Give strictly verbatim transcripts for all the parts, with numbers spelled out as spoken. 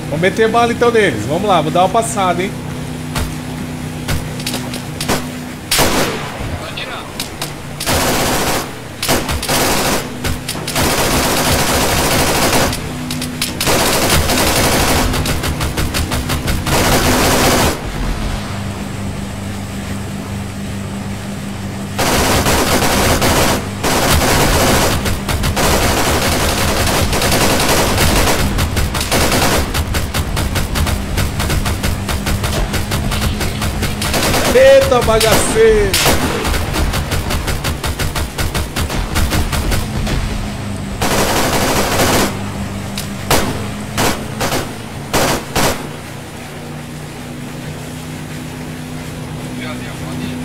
Vamos meter bala então neles. Vamos lá, vou dar uma passada, hein? Tô atirando. Eita, bagaceiro! Já deu, pode ir.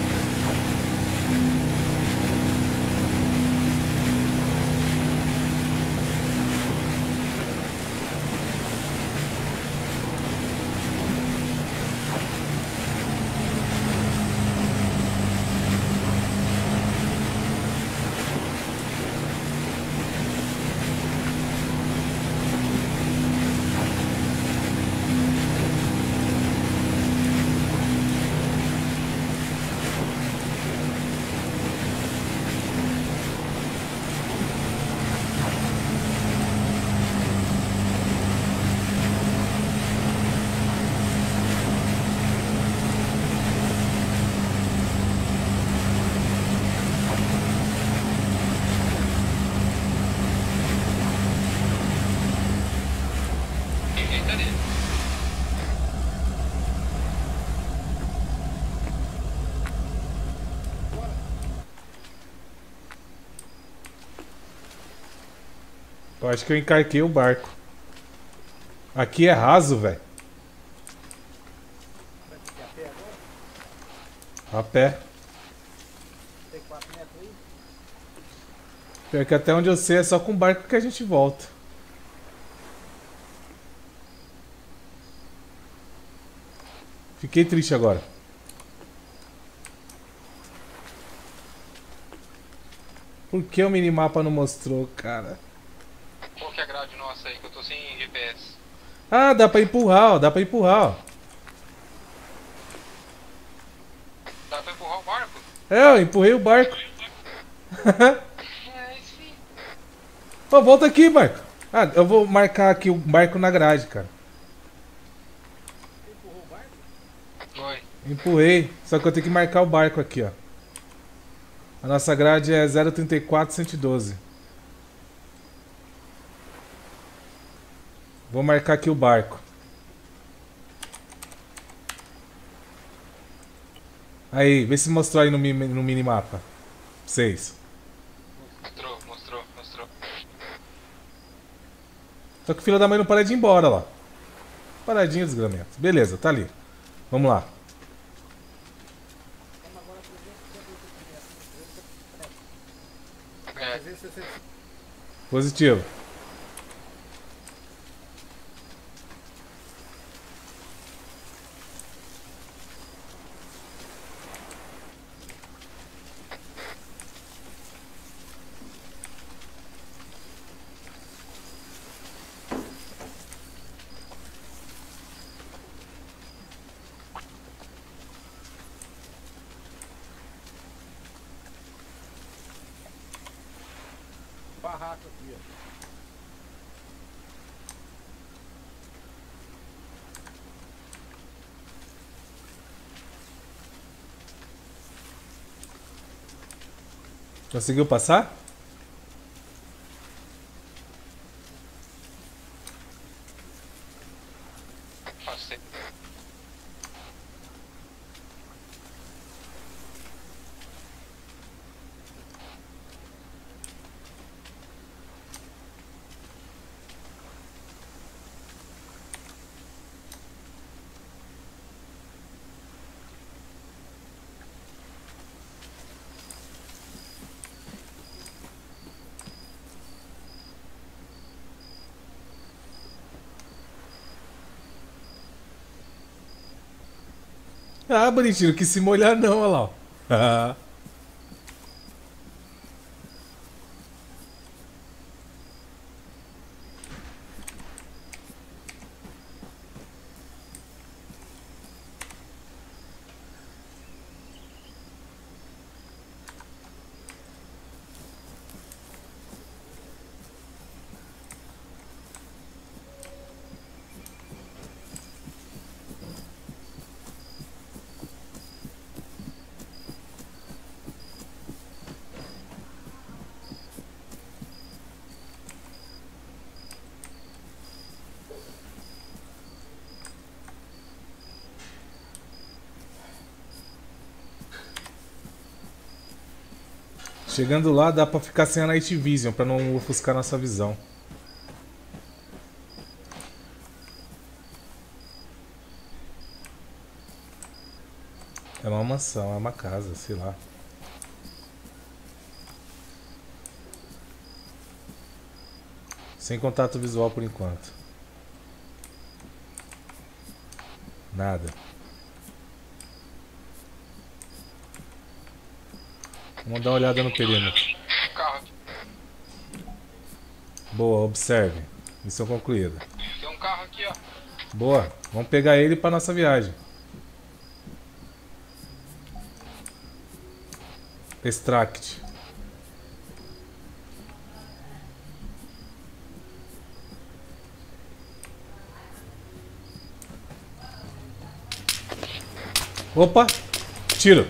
Ninguém tá nele. Eu acho que eu encarquei o barco. Aqui é raso, velho. A pé. Tem quatro metros aí? Pior que até onde eu sei é só com o barco que a gente volta. Fiquei triste agora. Por que o minimapa não mostrou, cara? Qual que é a grade nossa aí que eu tô sem G P S? Ah, dá pra empurrar, ó. Dá pra empurrar, ó. Dá pra empurrar o barco? É, eu empurrei o barco. É, sim. Pô, volta aqui, barco. Ah, eu vou marcar aqui o barco na grade, cara. Você empurrou o barco? Foi. Empurrei. Só que eu tenho que marcar o barco aqui, ó. A nossa grade é zero trinta e quatro, cento e doze. Vou marcar aqui o barco. Aí, vê se mostrou aí no, mi- no minimapa. seis. Mostrou, mostrou, mostrou. Só que o filho da mãe não para de ir embora lá. Paradinha, desgramento. Beleza, tá ali. Vamos lá. Estamos agora a É, trezentos e sessenta. Positivo. Barraco aqui, ó. Conseguiu passar? passei. Ah, bonitinho, que se molhar não, olha lá. Ó. Ah. Chegando lá dá pra ficar sem a Night Vision pra não ofuscar nossa visão. É uma mansão, é uma casa, sei lá. Sem contato visual por enquanto. Nada. Vamos dar uma olhada no perímetro. Carro. Boa, observe. Missão concluída. Tem um carro aqui, ó. Boa, vamos pegar ele pra nossa viagem. Extract. Opa! Tiro!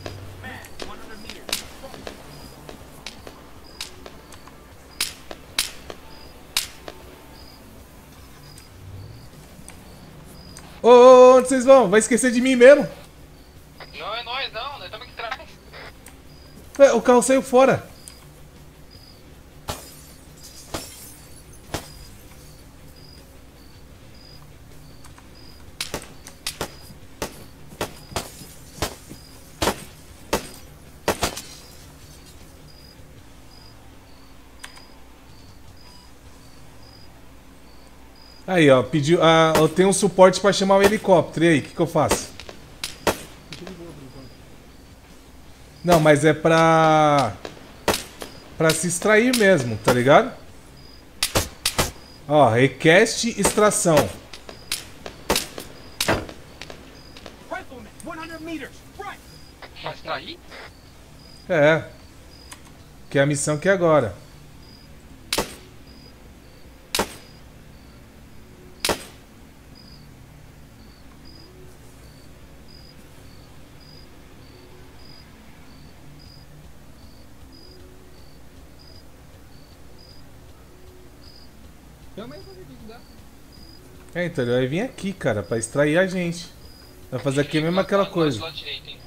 Ô, ô, onde vocês vão? Vai esquecer de mim mesmo? Não é nós, não. Nós estamos aqui atrás. Ué, o carro saiu fora. Aí, ó, pediu. Ah, eu tenho um suporte pra chamar o helicóptero. E aí, o que, que eu faço? Não, mas é pra. Pra se extrair mesmo, tá ligado? Ó, request extração. Vai extrair? É. Que é a missão que é agora. É, então ele vai vir aqui, cara, pra extrair a gente. Vai fazer aqui mesmo aquela coisa. Lado direito, hein?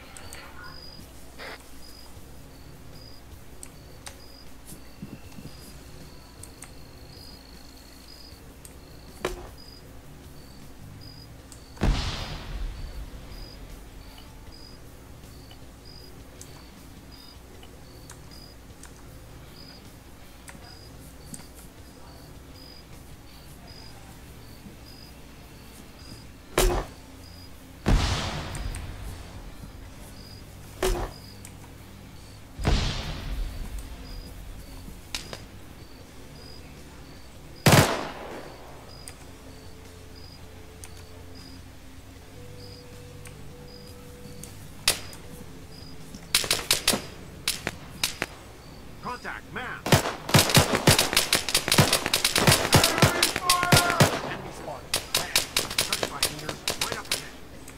Contact, man. Enemy spotted. Man, thirty-five meters, right up ahead.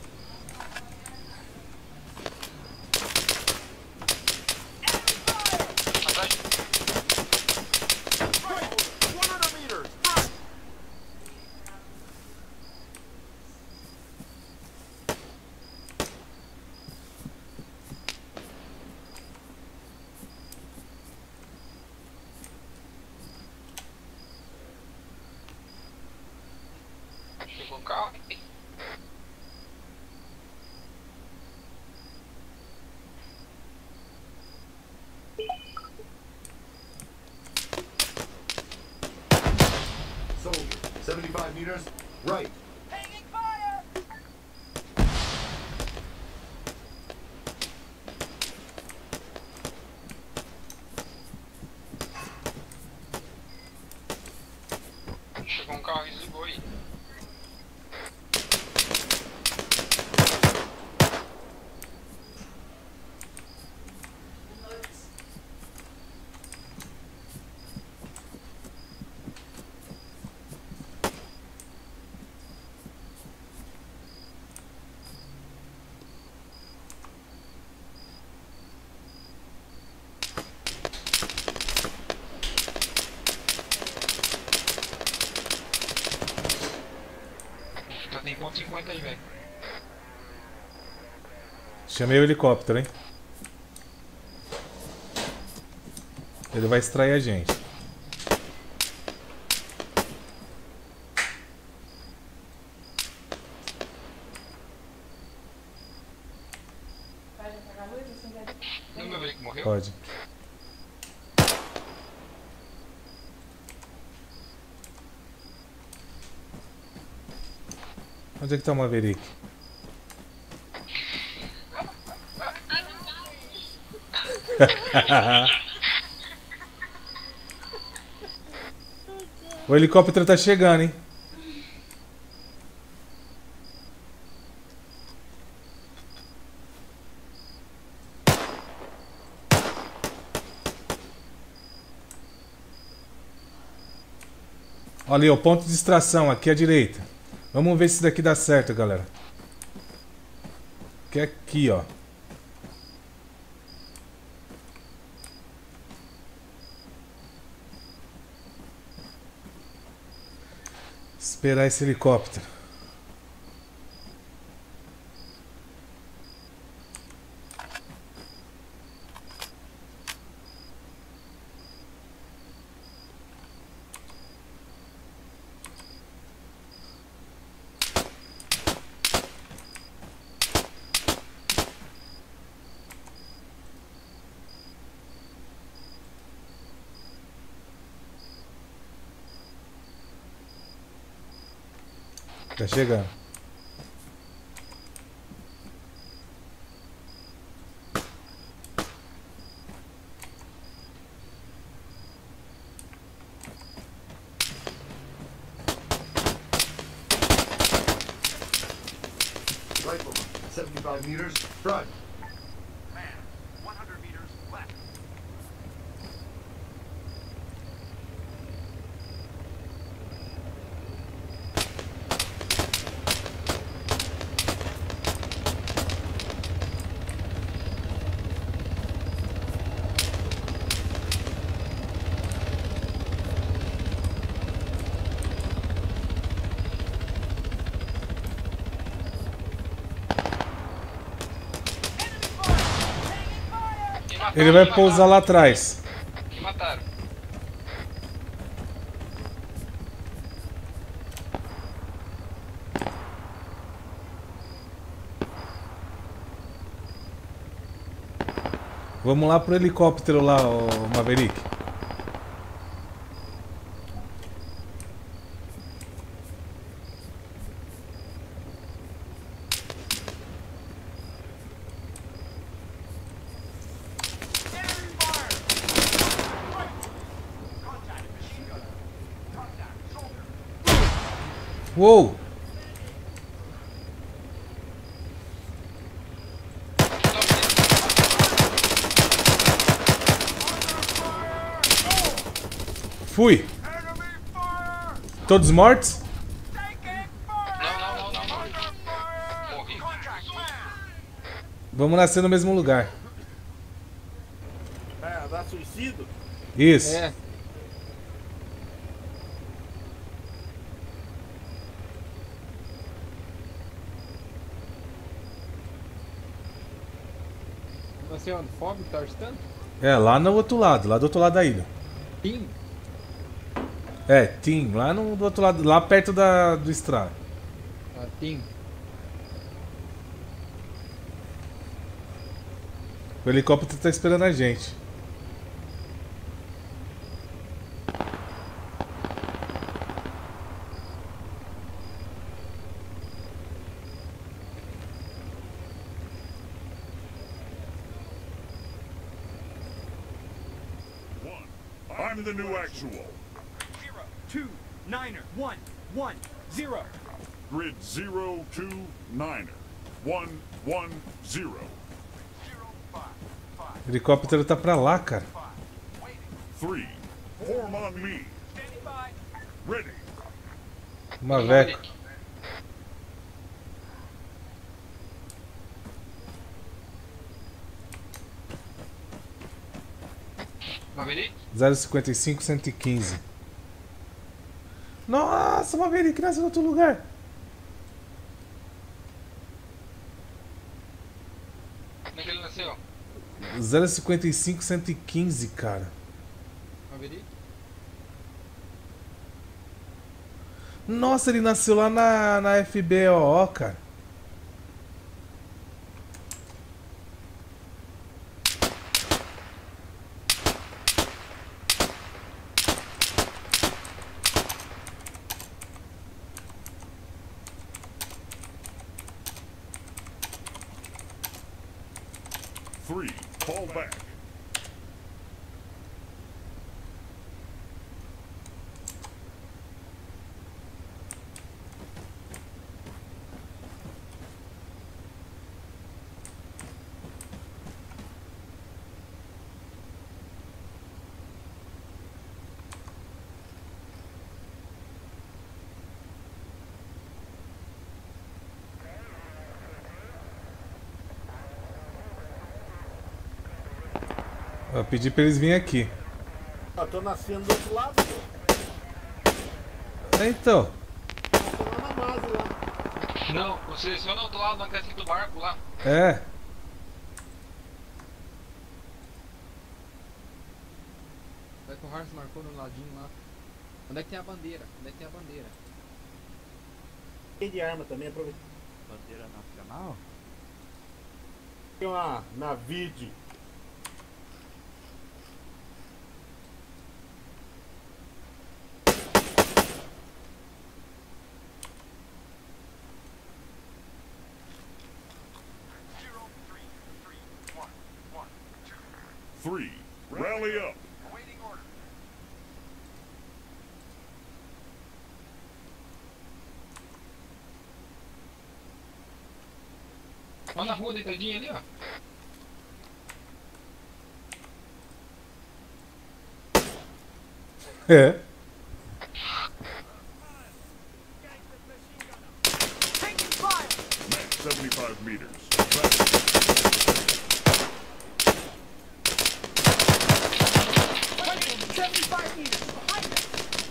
Atrás. Right, one hundred meters, front. Chegou o carro. Soldier, seventy-five meters, right. Chegou um carro e desligou aí. Já tem ponto cinquenta aí, velho. Chamei o helicóptero, hein? Ele vai extrair a gente. Não, meu velho que morreu? Pode. Onde é que tá o Maverick? O helicóptero tá chegando, hein? Olha ali, o ponto de extração, aqui à direita. Vamos ver se isso daqui dá certo, galera. Que é aqui, ó. Esperar esse helicóptero. Tá chegando. Rifleman, seventy-five meters, front. Man, one hundred meters left. Me mataram, Ele vai me pousar mataram. lá atrás. Me mataram. Vamos lá pro helicóptero lá, ô Maverick. Enemy fire! Contact, machine gunner. Contact, soldier. Uou! Fui! Enemy fire! Todos mortos? Taking Não, fire! não, não, não, não. Fire! Morri. Contact, man! Vamos nascer no mesmo lugar. É, dá suicídio? Isso. É. Você onde? Fob que tá arrestando? É, lá no outro lado, lá do outro lado da ilha. Tim? É, Tim, lá no do outro lado, lá perto da, do estrado. Ah, Tim. O helicóptero tá esperando a gente. I'm the new actual. Zero, two, niner, one, one, zero. Grid zero two niner. One one zero. Zero, five, five, O helicóptero tá pra lá, cara. five. Waiting. Three. Form on me. Standing by. Ready. Maveco. Maverick? zero cinquenta e cinco, cento e quinze. Nossa, Maverick nasceu em outro lugar. Como é que ele nasceu? zero cinquenta e cinco, cento e quinze, cara. Maverick? Nossa, ele nasceu lá na, na F B O, cara. Three, fall back. Eu pedi pra eles virem aqui. Eu tô nascendo do outro lado, pô. Então, Tô lá na base lá. Não, você seleciona o outro lado na casquinha do barco lá. é. Vai que o Harris marcou no ladinho lá. Onde é que tem a bandeira? Onde é que tem a bandeira? Tem de arma também, aproveita. Bandeira nacional? Tem uma navide. Zero, three, three, one, one, two. Three, rally up. Awaiting order. Lá na rua, deitadinha ali, ó. É. Taking fire! Max seventy-five meters. Back. seventy-five meters behind us!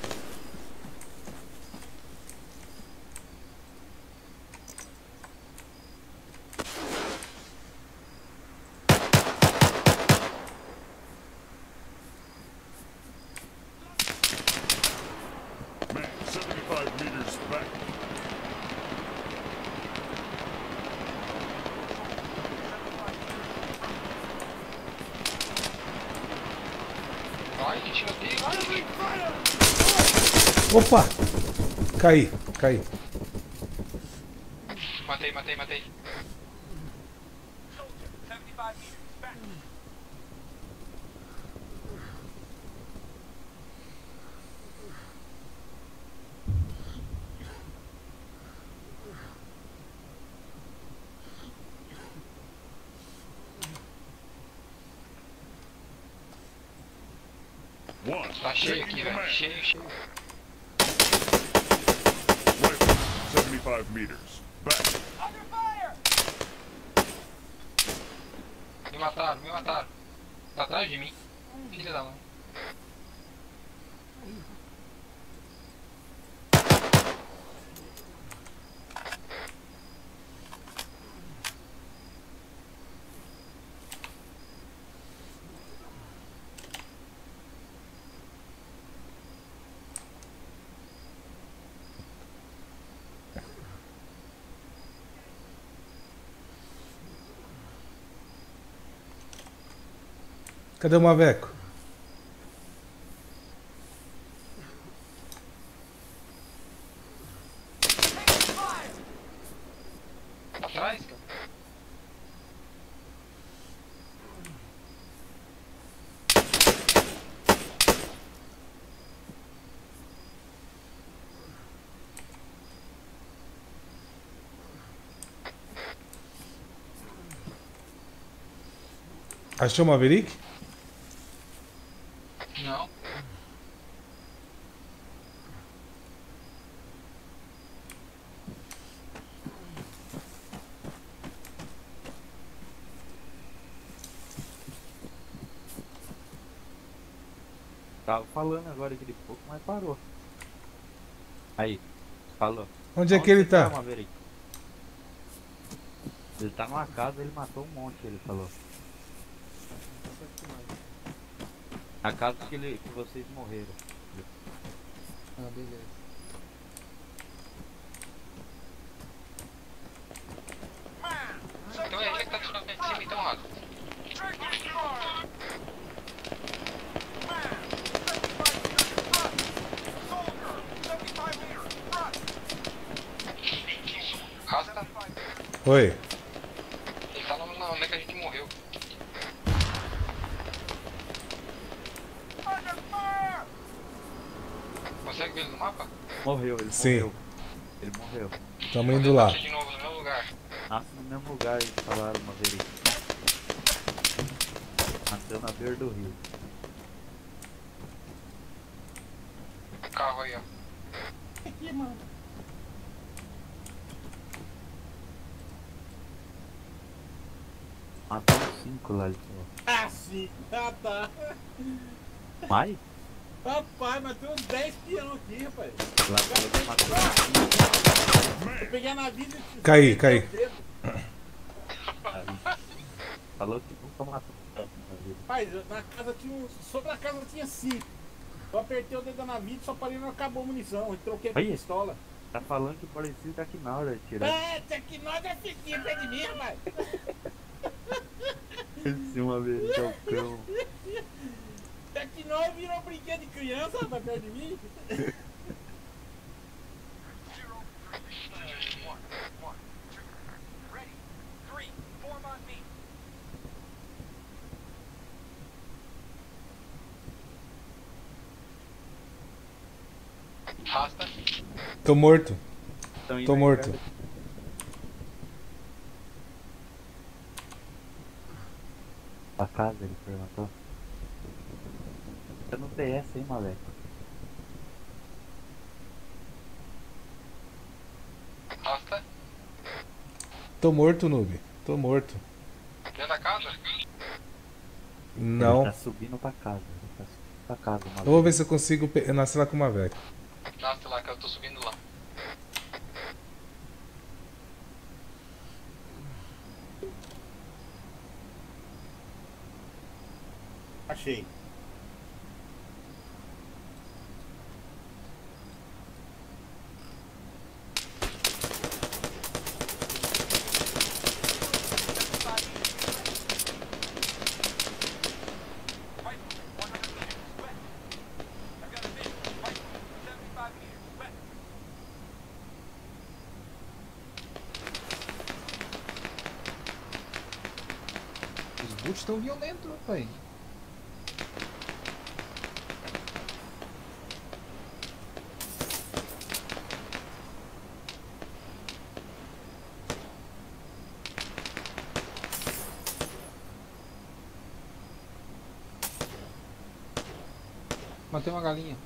Max seventy-five meters back. Vai, gente, eu tenho. Opa! Caí, caí. Matei, matei, matei. Soldier, seventy-five meters back! One, Tá cheio taking aqui, velho. command. Cheio, cheio. Rifle, seventy-five meters. Back. Under fire! Me mataram, me mataram. Tá atrás de mim. Filha da mãe. Cadê o Maveco? Taking fire! Tá atrás, cara. Achou o Maverick? Não. Tava falando agora aquele pouco, mas parou. Aí, falou. Onde é que ele você tá? Maverick? Ele tá numa casa, ele matou um monte, ele falou. A casa que, ele, que vocês morreram. Ah, beleza. Então é ele que tá tirando em cima, então, Rato. Rasta, Oi. ele tá lá na onde é que a gente morreu. Consegue ver ele no mapa? Morreu, ele Sim. morreu. Ele morreu. Tamo indo lá. De novo no meu lugar. Nasce no mesmo lugar, eles falaram uma vez. Nasceu na beira do rio. Carro aí, ó. Aqui, mano. Matou uns cinco lá, ele falou. Ah, sim. Ah, tá. Mais? Rapaz, mas tem uns dez peão aqui, rapaz. Lá falou que matou uns cinco. Eu peguei na vida e... Caí, caí. Aí. Falou que nunca matou tanto na vida. Rapaz, na casa tinha um... Sobre a casa tinha cinco. Eu apertei o dedo da navio e só parei não acabou a munição. Eu troquei pra Aí. pistola. Tá falando que parecia o Jack Nauer tirando. É, até que nós é fiquinho perto de mim, rapaz. Esse uma vez é o cão. Até que nós virou brinquedo de criança, rapaz, perto de mim. Rasta. Tô morto. Tão indo Tô aí morto. perto. A casa, ele perguntou. Tá no T S, hein, moleque? Rasta. Tô morto, noob. Tô morto. Dentro da casa? Não. Ele tá subindo pra casa. Ele tá subindo pra casa, Eu vou ver se eu consigo pe- nascer lá com uma velha. Nasce lá que eu tô subindo lá. Achei. Os boots estão violentos, rapaz. Matei uma galinha.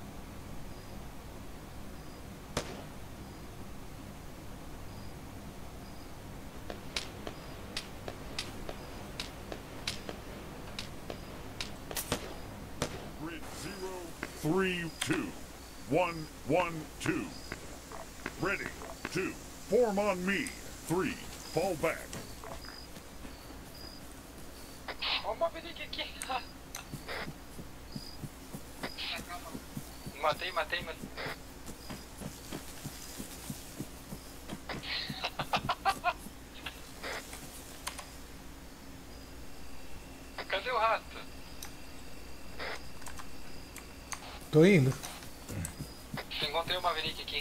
Grid zero, three, two, one, one, two. Ready, two, form on me, three, fall back. Ó o Maverick aqui. Matei, matei, mano. Cadê o rato? Tô indo. Encontrei o Maverick aqui.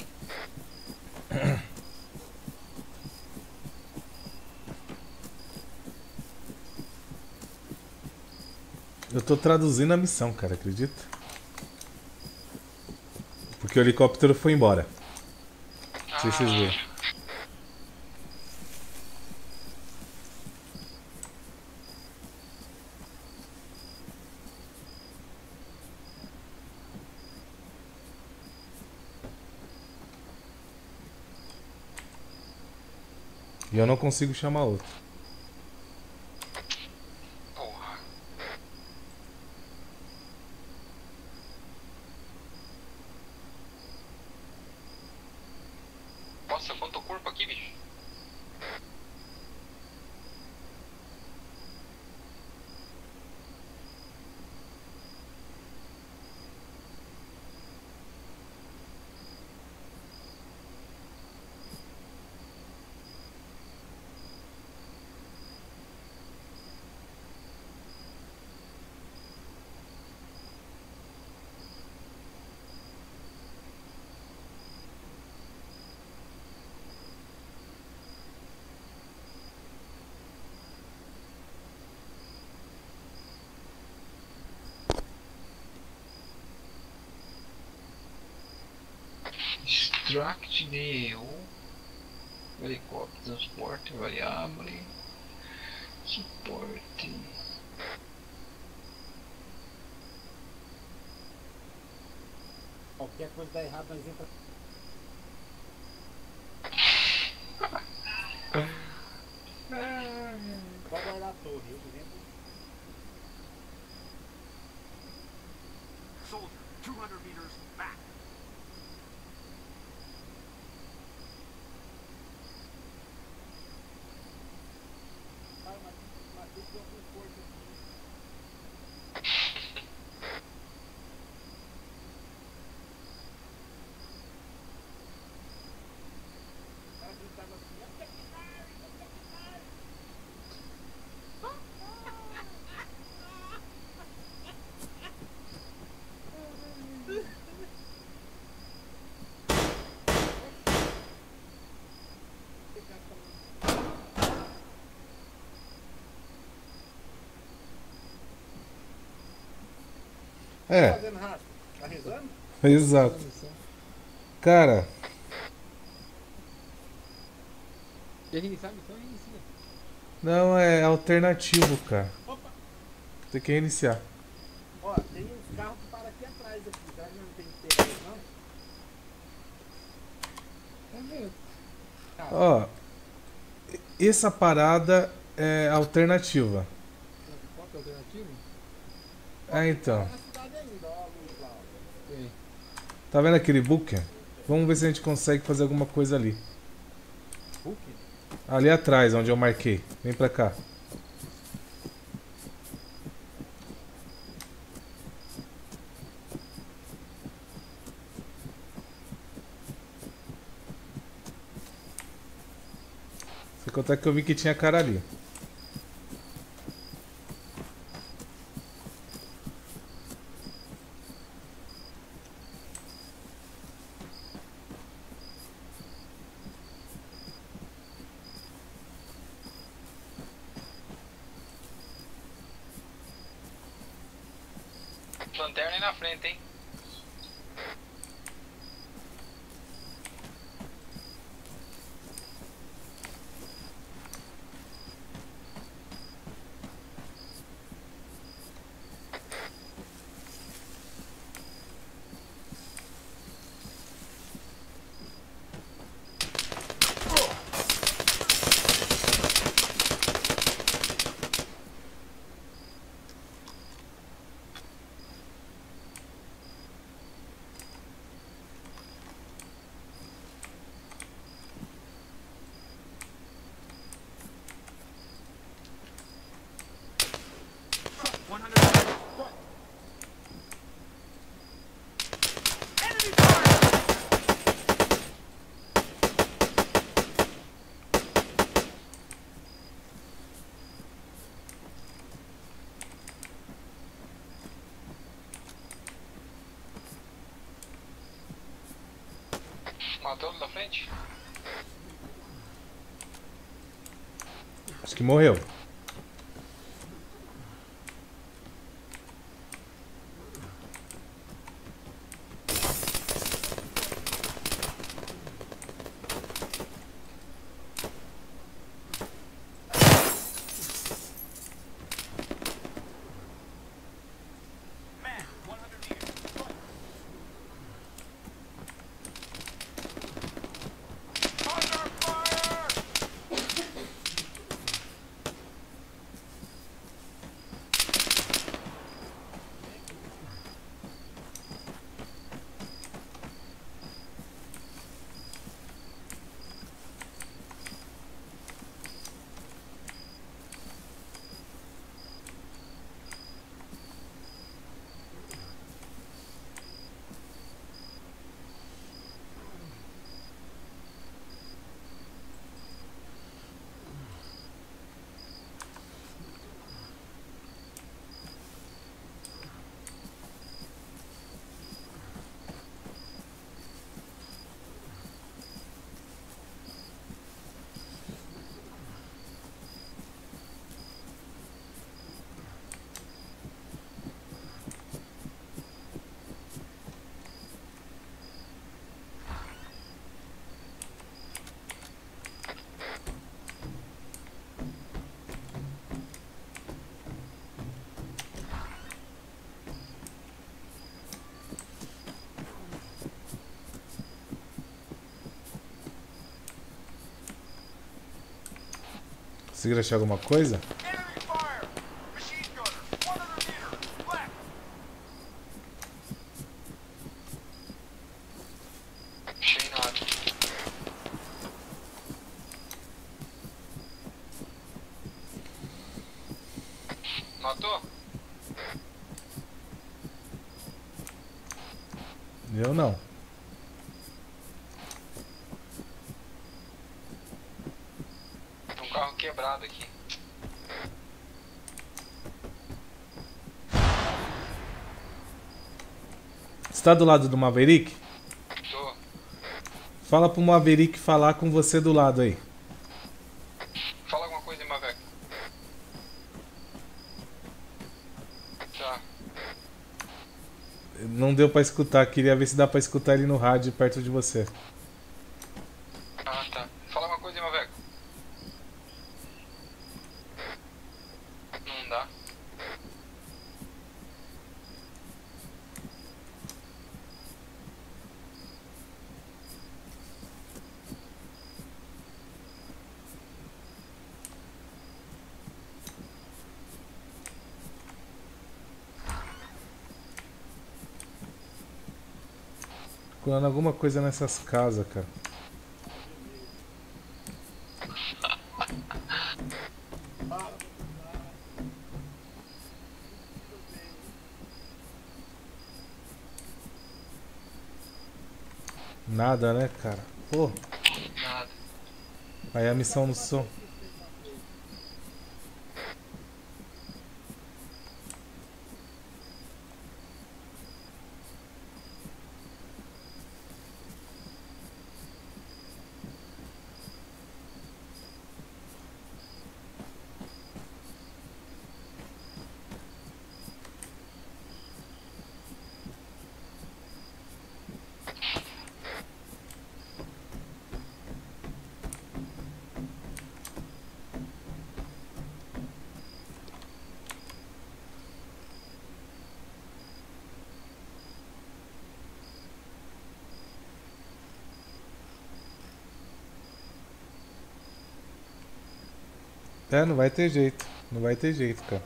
Eu tô traduzindo a missão, cara, acredita? Porque o helicóptero foi embora. Não sei se vocês viram. E eu não consigo chamar outro. Porra. Nossa, quanto corpo aqui, bicho. Extract deu. Helicóptero, transporte, variável. Suporte. Qualquer coisa dá errado, nós entra. Pode guardar a torre, eu dentro. Soldier, two hundred meters back. Vai, Matheus, deu com força aqui. O cara gritava assim, é secretário, é secretário. Tá É, fazendo rato? Tá rezando? exato. Cara, Quer reiniciar a missão? Reinicia. não é alternativo, cara. Opa! Tem que reiniciar. Ó, tem uns carros que param aqui atrás aqui. Será que não tem que ter aí, não? Ó, essa parada é alternativa. Qual que é a alternativa? É, então. Tá na cidade ainda, ó, a luz lá, ó. Tem. Tá vendo aquele bunker? Vamos ver se a gente consegue fazer alguma coisa ali. Hulk? Ali atrás, onde eu marquei. Vem pra cá. Sem contar que eu vi que tinha cara ali. Lanterna aí na frente, hein? one hundred meters. Enemy fire! Matou ele da frente? Acho que morreu. Man, one hundred meters. Under fire! Conseguiram achar alguma coisa? Enemy fire! Machine gunner, one hundred meters, left! Achei nada. Matou? Eu não. Tem um carro quebrado aqui. Você tá do lado do Maverick? Tô. Fala pro Maverick falar com você do lado aí. Fala alguma coisa aí, Maverick. Tá. Não deu pra escutar, queria ver se dá pra escutar ele no rádio perto de você. Ah, tá. Fala alguma coisa aí, Maverick. Não dá. Procurando alguma coisa nessas casas, cara. Nada, né, cara? Pô, Nada. aí a missão no som. É, não vai ter jeito. Não vai ter jeito, cara.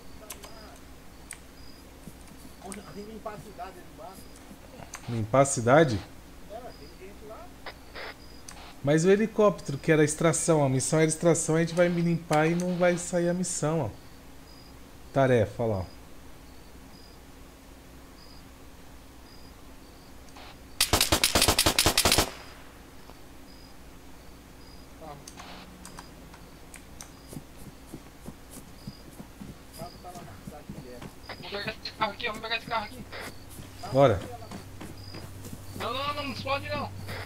Tem que limpar a cidade ali embaixo. Limpar a cidade? É, tem gente lá. Mas o helicóptero, que era a extração, a missão era extração, a gente vai me limpar e não vai sair a missão, ó. Tarefa, lá, ó. O carro tá lá na cidade direto. Vamos pegar esse carro aqui, ó. Vamos pegar esse carro aqui. Bora. Não, não, não, não explode não.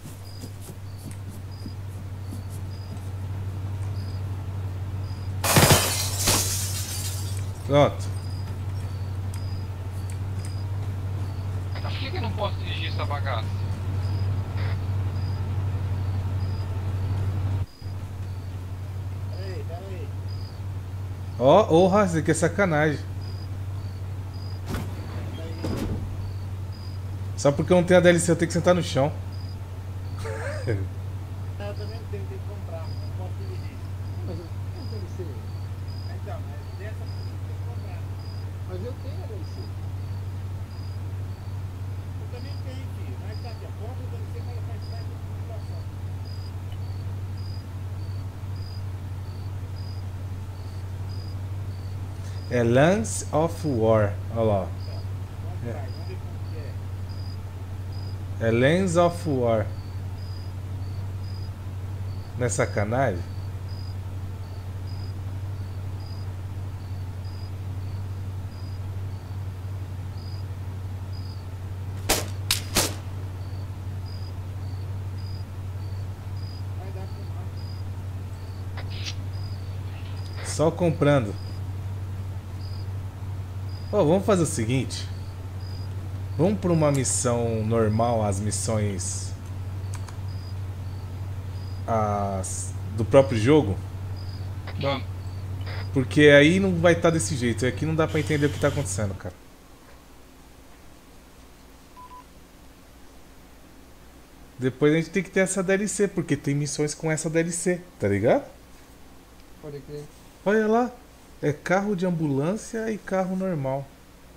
Pronto. Mas por que que eu não posso dirigir essa bagaça? Pera aí, pera aí. Ó, orra, isso aqui é sacanagem. Só porque eu não tenho a D L C eu tenho que sentar no chão. Eu também não tenho, tenho que comprar. Não posso dirigir. Mas eu tenho D L C. Então, mas dessa aqui tem que comprar. Mas eu tenho a D L C. Eu também tenho, filho. Mas tá aqui, ó. Compra o D L C, mas faz parte da situação. É Lance of War. Olha lá. Vamos atrás, vamos ver como que é. É Lens of War. Não é sacanagem? Vai dar pra nós. Só comprando. Ó, vamos fazer o seguinte. Vamos para uma missão normal, as missões as do próprio jogo, Vamos. porque aí não vai estar desse jeito. Aqui não dá pra entender o que tá acontecendo, cara. Depois a gente tem que ter essa D L C, porque tem missões com essa D L C, tá ligado? Pode crer. Olha lá. É carro de ambulância e carro normal.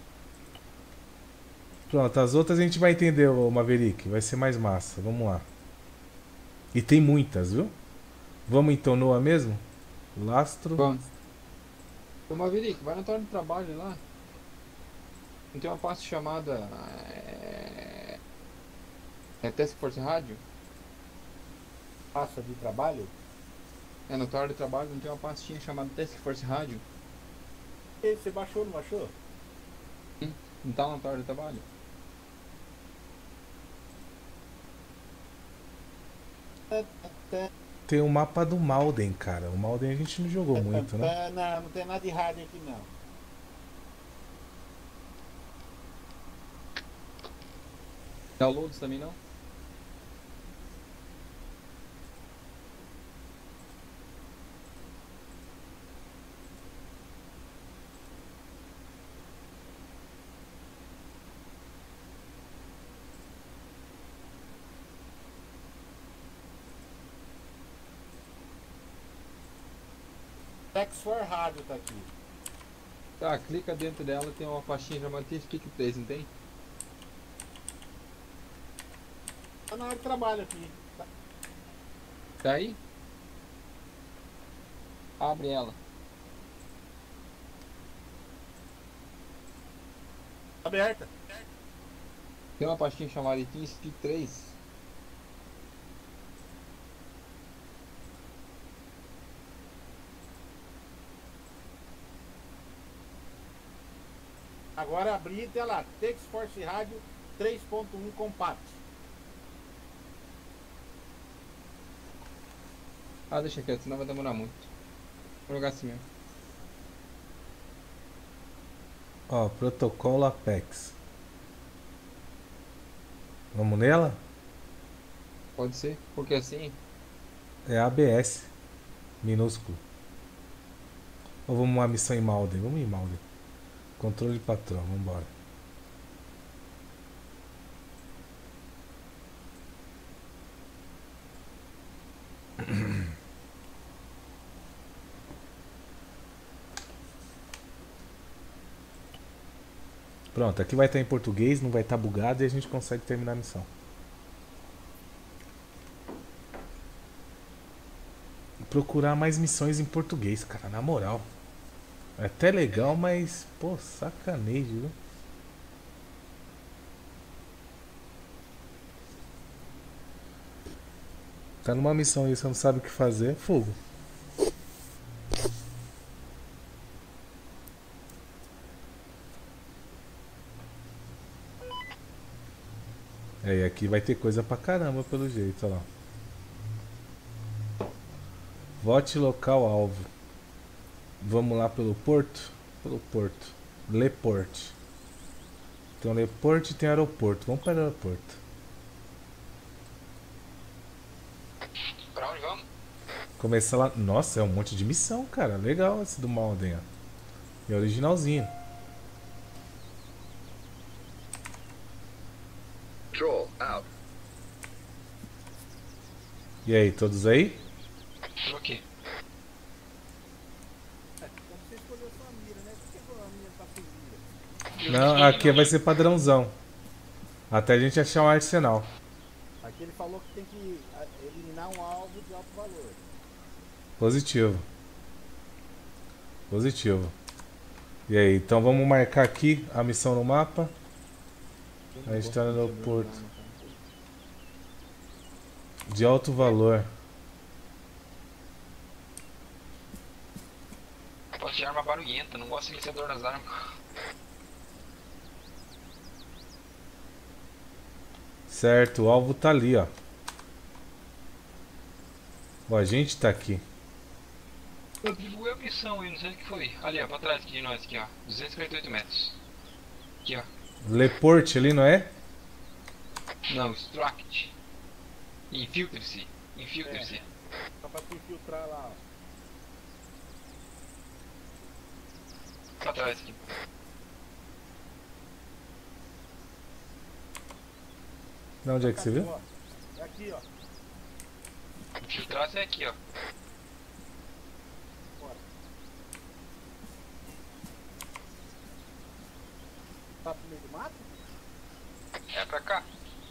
Pronto, as outras a gente vai entender, ô Maverick. Vai ser mais massa. Vamos lá. E tem muitas, viu? Vamos então Noah mesmo? Lastro. Vamos. Ô Maverick, vai na tua hora de trabalho lá. Não tem uma pasta chamada. É, é Task Force Rádio? Passa de trabalho? É, na tua hora de trabalho não tem uma pastinha chamada Task Force Rádio? E você baixou, não baixou? Não tá na tua hora de trabalho? Tem o mapa do Malden, cara. O Malden a gente não jogou muito, né? Não, não tem nada de rádio aqui não. Downloads também não? Tex for rádio tá aqui. Tá, clica dentro dela, tem uma pastinha chamada T-Speak três, não tem? Tá na hora de trabalho aqui. Tá Tá aí? Abre ela. aberta. Tem uma pastinha chamada TeamSpeak três. Agora abri e tem lá, Tex Force Rádio três ponto um Compact. Ah, deixa quieto, senão vai demorar muito. Vou jogar assim mesmo. Ó, protocolo Apex. Vamos nela? Pode ser, porque assim. É A B S. Minúsculo. Ou vamos uma missão em Malden? Vamos em Malden. Controle patrão, vambora. Pronto, aqui vai estar em português, não vai estar bugado e a gente consegue terminar a missão. Procurar mais missões em português, cara, na moral. É até legal, mas, pô, sacaneio, viu? Tá numa missão aí, você não sabe o que fazer, é fogo. É, e aqui vai ter coisa pra caramba pelo jeito, ó lá. Vote local alvo. Vamos lá pelo porto? Pelo porto. Le Port. Tem o Le Port e tem o aeroporto. Vamos para o aeroporto. Pra onde vamos? Começar lá. Nossa, é um monte de missão, cara. Legal esse do Malden, ó. É originalzinho. Control, out. E aí, todos aí? Tô aqui. Como você escolheu sua mira, né? Por que a minha tá sem mira? Eu Não, escolhi aqui vai ser padrãozão. Até a gente achar um arsenal. Aqui ele falou que tem que ah, eliminar um alvo de alto valor. Positivo. Positivo. E aí, então vamos marcar aqui a missão no mapa. A gente tá no aeroporto. De alto valor. Posso de arma barulhenta, não gosto de silenciador nas armas. Certo, o alvo tá ali, ó. Ó, a gente tá aqui. Eu digo a missão aí, não sei o que foi. Ali, ó, pra trás aqui de nós, aqui, ó. duzentos e cinquenta e oito metros. Aqui, ó. Le Port ali, não é? Não, extract. Infiltre-se. Infiltre-se. Só pra se infiltrar lá, ó. Pra trás aqui. De onde é que você viu? Ó, é aqui, ó. Infiltrar-se é aqui, ó. do mato? É pra cá.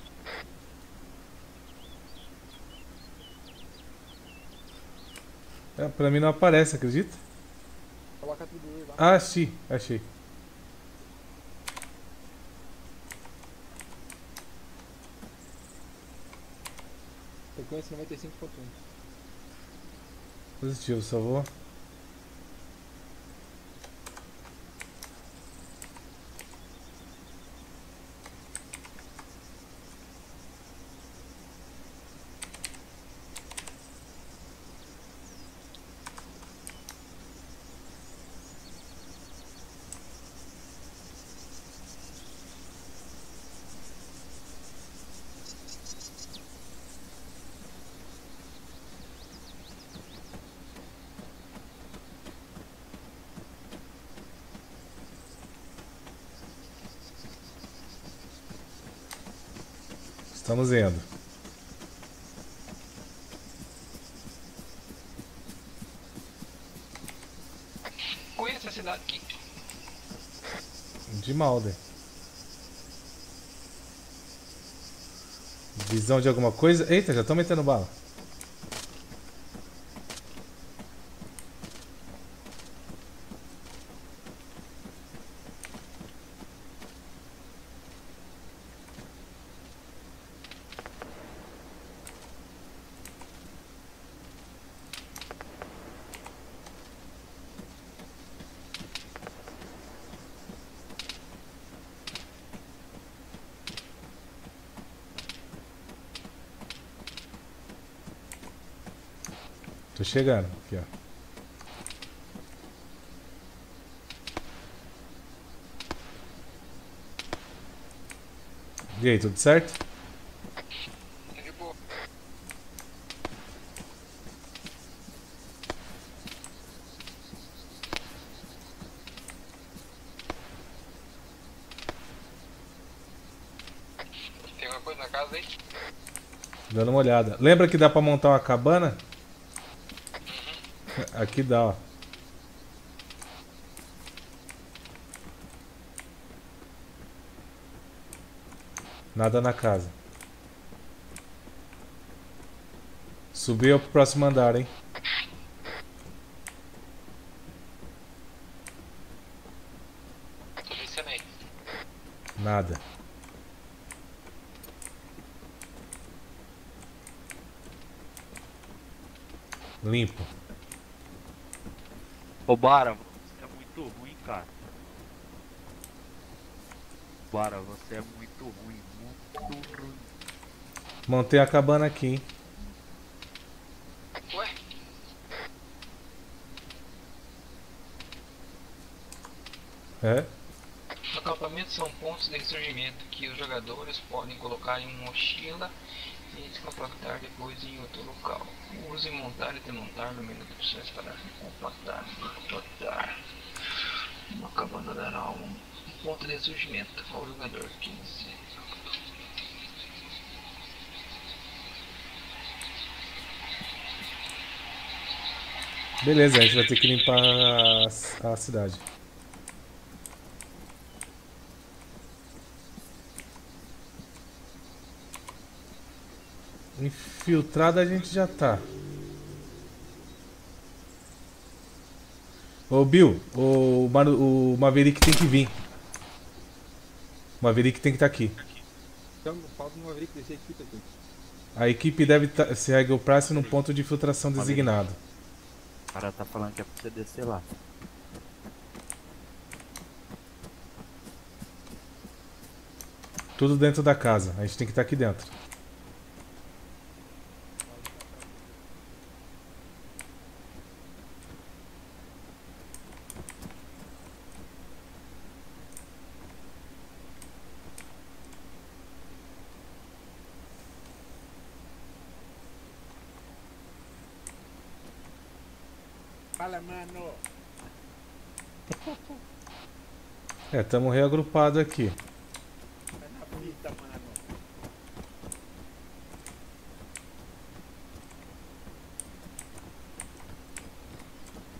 É, pra mim não aparece, acredita? Coloca a tribo lá. Ah, achei, achei. Frequência noventa e cinco ponto um. Positivo, só vou. Estamos indo. Conheço essa cidade aqui. De Malden. Visão de alguma coisa? Eita, já estão metendo bala. Tô chegando. Aqui, ó. E aí, tudo certo? De boa. Tem alguma coisa na casa aí? Dando uma olhada. Lembra que dá pra montar uma cabana? Aqui dá, ó. Nada na casa. Subiu pro próximo andar, hein? Tô descendo aí. Nada. Limpo. Ô Bara, você é muito ruim, cara. Bara, você é muito ruim, muito ruim. Montei a cabana aqui, hein? Ué? É? Acampamentos são pontos de ressurgimento que os jogadores podem colocar em uma mochila e se compactar depois em outro local. Use montar e desmontar no menu de opções para compactar e compactar. Uma cabana dará um ponto de ressurgimento ao jogador quinze. Beleza, a gente vai ter que limpar a, a cidade. Infiltrado a gente já tá. Ô Bill, o, Mar o Maverick tem que vir. O Maverick tem que estar aqui. Então, falta uma vez que descer a equipe aqui. A equipe deve tá, se reagruar-se no ponto de infiltração designado. O cara tá falando que é pra você descer lá. Tudo dentro da casa. A gente tem que estar aqui dentro. Fala, mano. É, estamos reagrupados aqui. Vai na fita, mano.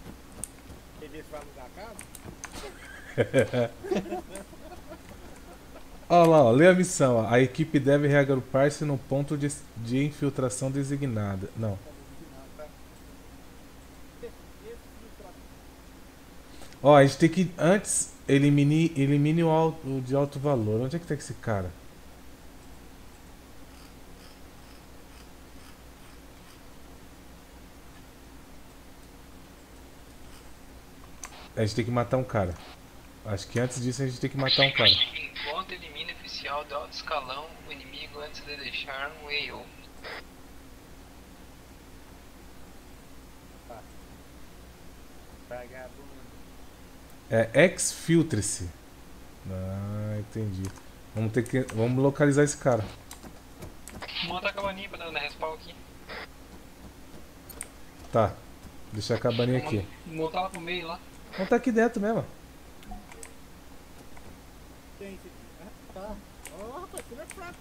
Eles falam da casa? Olha lá, ó, lê a missão. Ó. A equipe deve reagrupar-se no ponto de, de infiltração designada. Não. Ó, a gente tem que antes elimine, elimine o, alto, o de alto valor. Onde é que tá esse cara? A gente tem que matar um cara. Acho que antes disso a gente tem que matar um cara. Enquanto elimina oficial de alto escalão, o inimigo antes de deixar um A O. É exfiltre-se. Ah, entendi. Vamos ter que. Vamos localizar esse cara. Monta a cabaninha pra dar na respawn aqui. Tá. Deixa a cabaninha aqui. Montar lá pro meio lá. Vamos tá aqui dentro mesmo. Tem esse aqui. Ah, tá. Ó, rapaz, você não é fraco,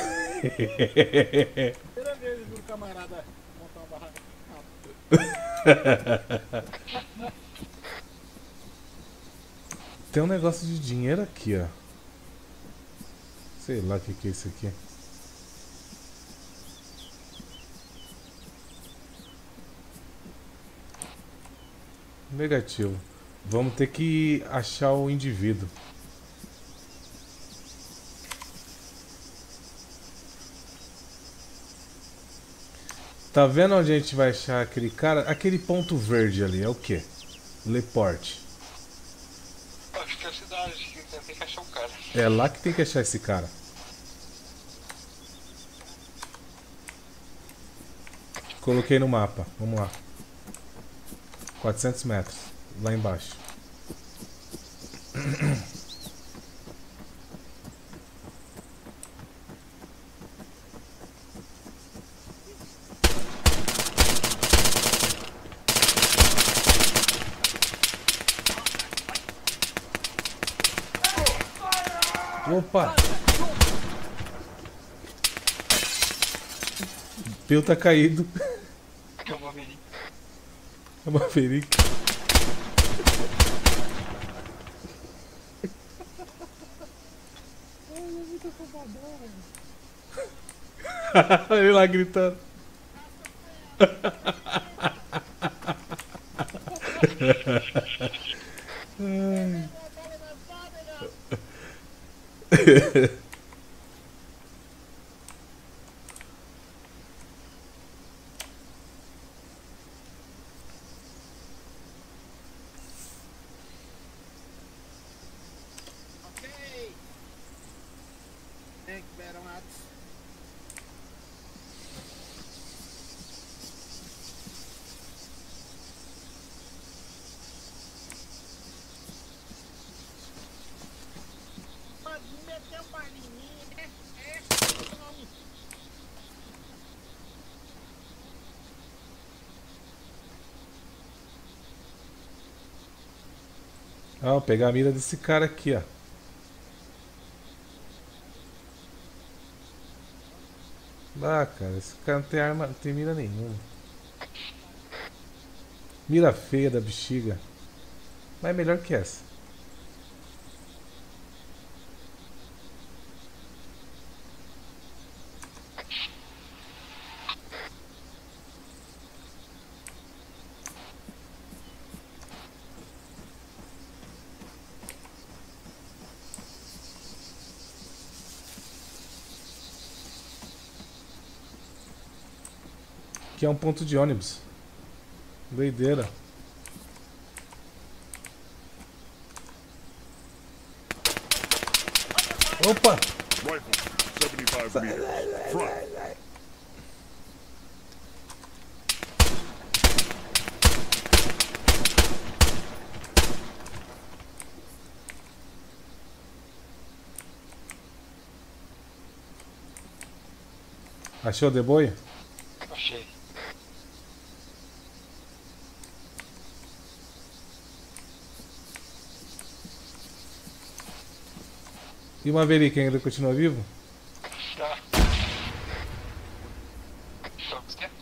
não. Primeira vez eu vi um camarada montar uma barraca. Tem um negócio de dinheiro aqui, ó. Sei lá o que, que é isso aqui. Negativo. Vamos ter que achar o indivíduo. Tá vendo onde a gente vai achar aquele cara? Aquele ponto verde ali é o quê? Leporte. Acho que é a cidade, que tem que achar o cara. É lá que tem que achar esse cara. Coloquei no mapa. Vamos lá. quatrocentos metros. Lá embaixo. Opa! O Peu tá caído. É uma Maverick. É uma Maverick. Ele lá gritando. Ok. Thank you very much. Pode meter um balinho em mim, né? É, não. Ah, vou pegar a mira desse cara aqui, ó. Ah, cara, esse cara não tem arma, não tem mira nenhuma. Mira feia da bexiga. Mas é melhor que essa. Aqui é um ponto de ônibus. Doideira. Opa! Rifle, seventy-five meters. Front. Achou o deboia? Achei. E o Maverick ainda continua vivo? Tá. Só que você quer?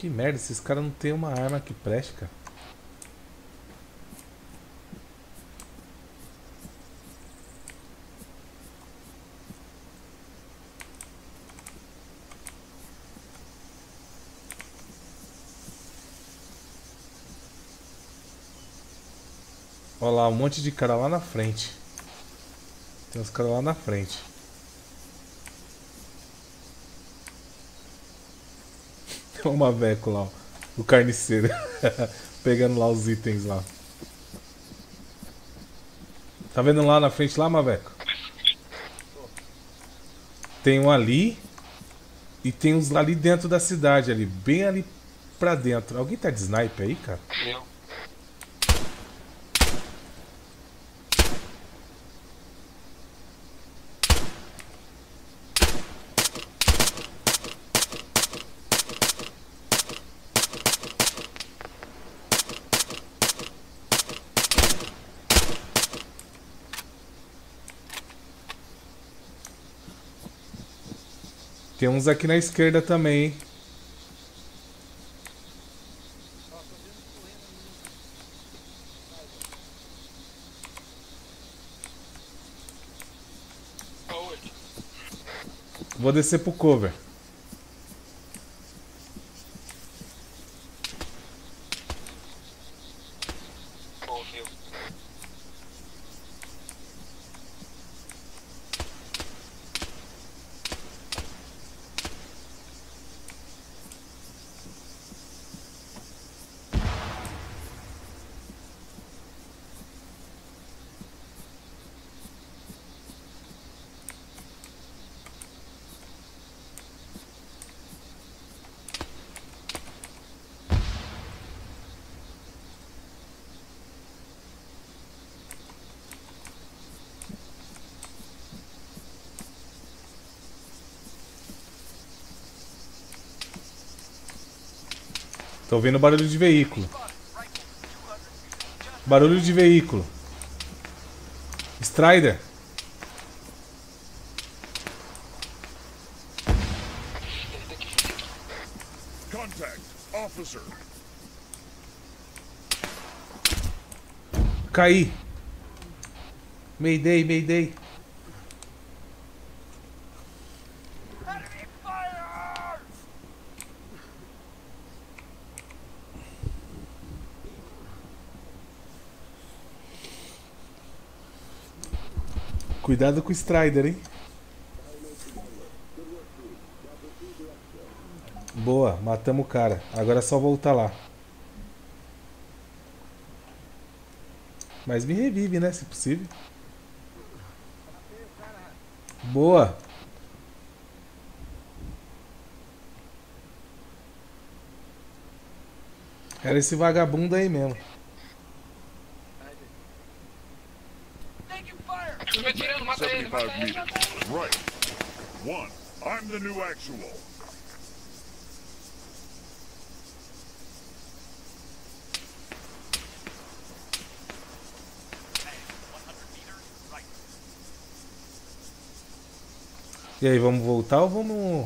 Que merda, esses caras não tem uma arma que preste, cara. Olha lá, um monte de cara lá na frente. Tem uns caras lá na frente. Tem um maveco lá, ó. O carniceiro. Pegando lá os itens lá. Tá vendo lá na frente lá, maveco? Tem um ali. E tem uns ali dentro da cidade ali. Bem ali pra dentro. Alguém tá de sniper aí, cara? Eu. Tem uns aqui na esquerda também, hein? Aonde? Vou descer pro cover. Ouviu. Tô ouvindo barulho de veículo. Barulho de veículo. Strider. Contact, officer. Caí. Mayday, mayday. Cuidado com o Strider, hein? Boa, matamos o cara. Agora é só voltar lá. Mas me revive, né? Se possível. Boa. Era esse vagabundo aí mesmo. Tô me atirando, mata ele, mata seventy-five ele, mata meters. ele. Right. One. I'm the new actual. E aí, vamos voltar ou vamos...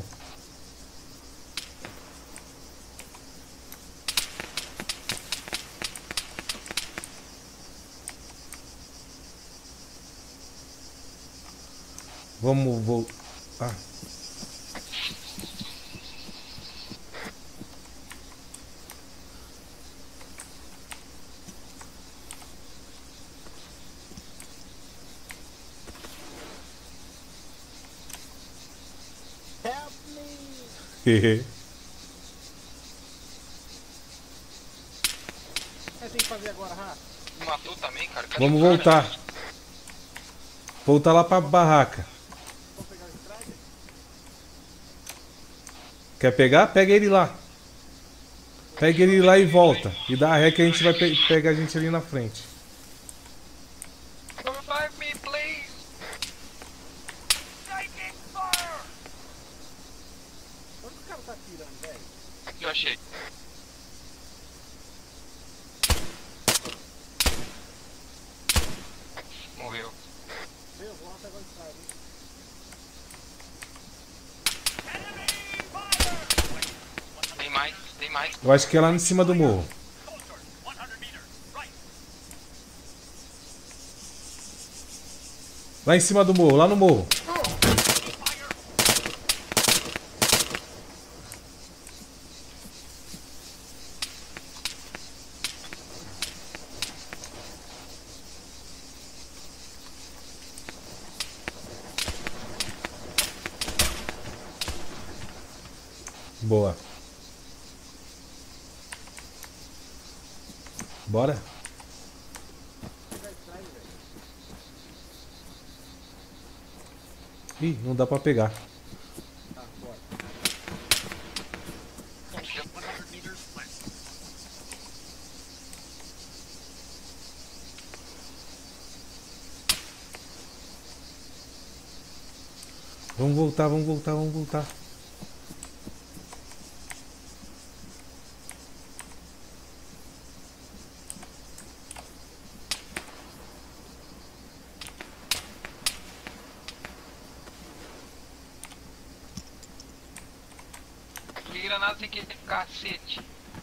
Vamos voltar... Ah. Help me! Hehe. O que tem que fazer agora, Rafa? Me matou também, cara. Cadê Vamos o cara? voltar. Voltar lá pra barraca. Vamos pegar o Strider? Quer pegar? Pega ele lá. Pega ele lá e volta. E dá a ré que a gente vai pe pegar a gente ali na frente. Revive me, please. Taking fire. Onde o cara tá atirando, velho? Eu achei. Morreu. Meu, vou lá pegar o Strider, hein? Tem mais, tem mais. Eu acho que é lá em cima do morro. Lá em cima do morro, lá no morro. Boa. Bora. Ih, não dá pra pegar. Vamos voltar, vamos voltar, vamos voltar. Que granada tem que ter cacete.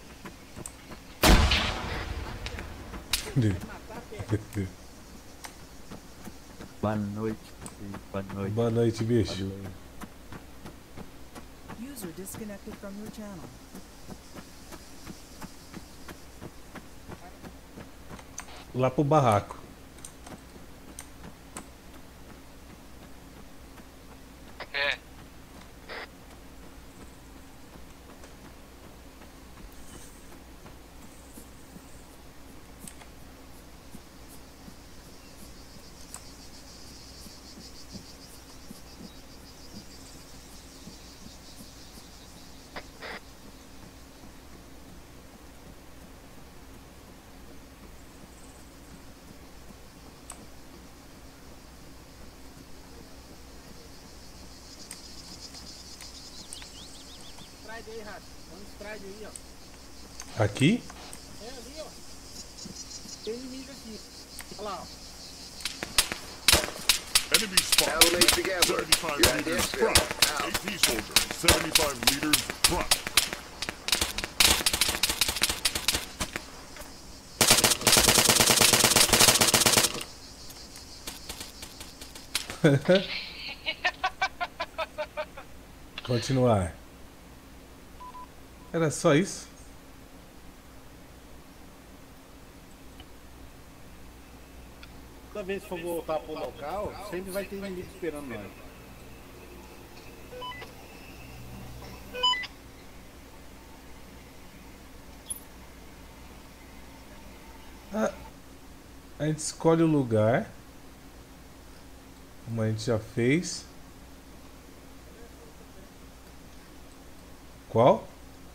Boa noite, boa noite. Boa noite, bicho. User disconnected from your channel. Lá pro barraco. É. Stride aí, Rato. Dá um stride aí, ó. Aqui? É ali, ó. Tem inimigo aqui. Olha lá, ó. Enemy spot. Battlemates to Gambler. seventy-five You're at the meters exfil. front. Out. A T soldier. seventy-five meters front. Continuar. Era só isso? Toda vez que for voltar pro local, sempre vai ter inimigo esperando nós. Ah, a gente escolhe o lugar. Como a gente já fez. Qual?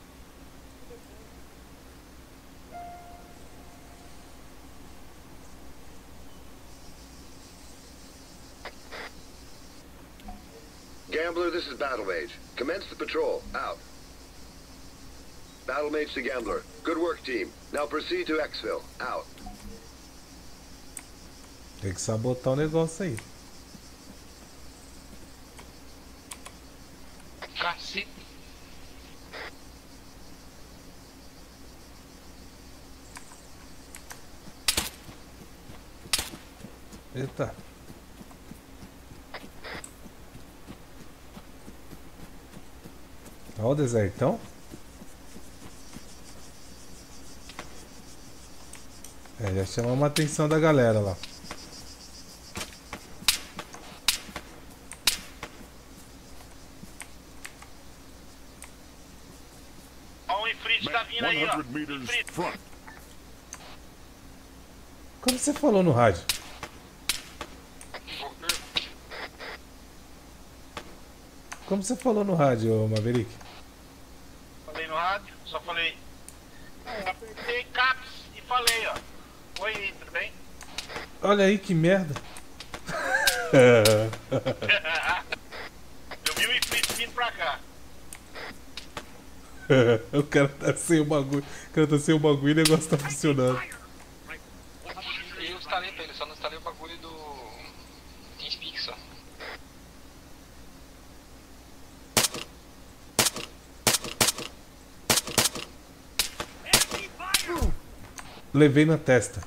Gambler, this is Battlemage. Commence the patrol. Out. Battlemage to Gambler. Good work, team. Now proceed to exfil. Out. Tem que sabotar o negócio aí. Cacete. Eita. Olha o desertão. É, já chamamos a atenção da galera lá. Ó, o Ifrit tá vindo aí, ó. one hundred meters front. Como você falou no rádio? Como você falou no rádio, ô Maverick? Falei no rádio, só falei. Eu apertei caps e falei, ó. Oi, tudo bem? Olha aí que merda. Eu vi o Ifrit vindo pra cá. O cara tá sem o bagulho. O cara tá sem o bagulho e o negócio tá funcionando. Eu instalei pra ele, só não instalei o bagulho do TeamSpeak só. levei na testa.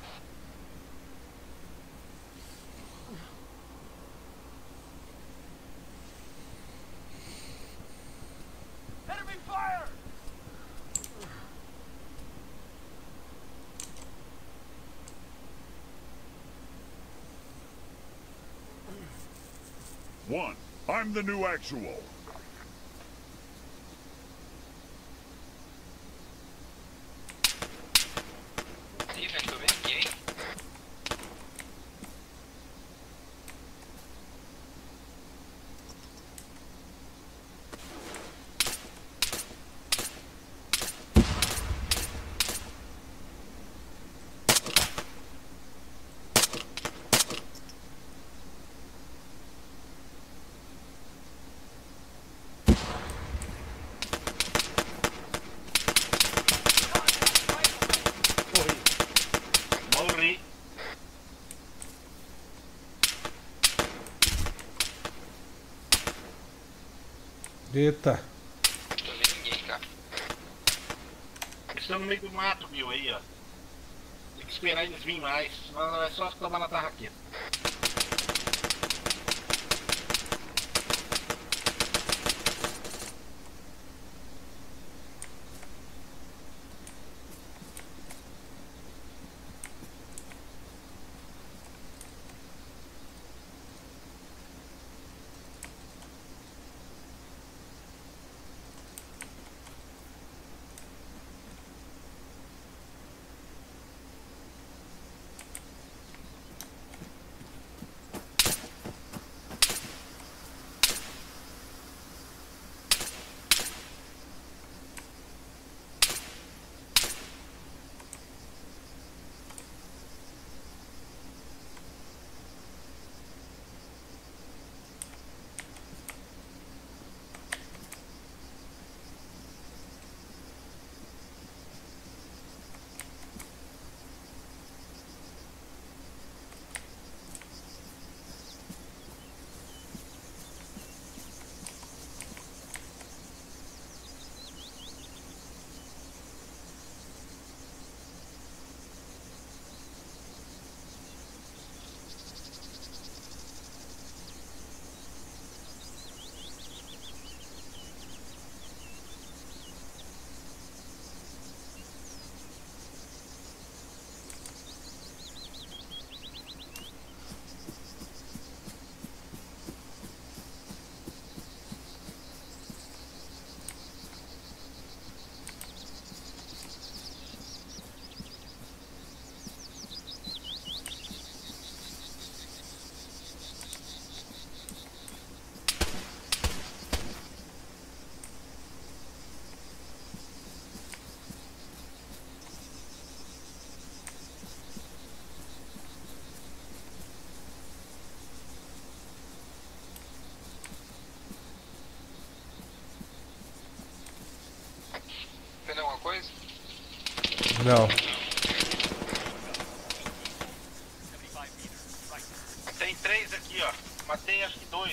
Enemy fire! One. I'm the new actual. Steven, tô vendo aqui, hein? Morri. Eita. Tô vendo ninguém, cara. Eles estão no meio do mato, Bill, aí, ó. Tem que esperar eles virem mais. Senão é só tomar na tarraqueta. Vendo alguma coisa? Não. Tem três aqui, ó. Matei acho que dois.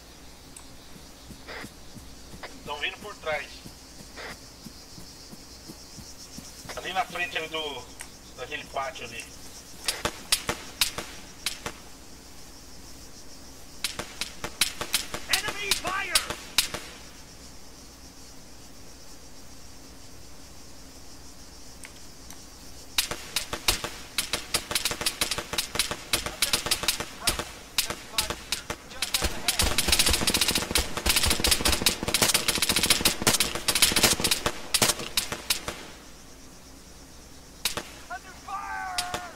Estão vindo por trás. Ali na frente ali do. daquele pátio ali. Enemy fire! Under fire!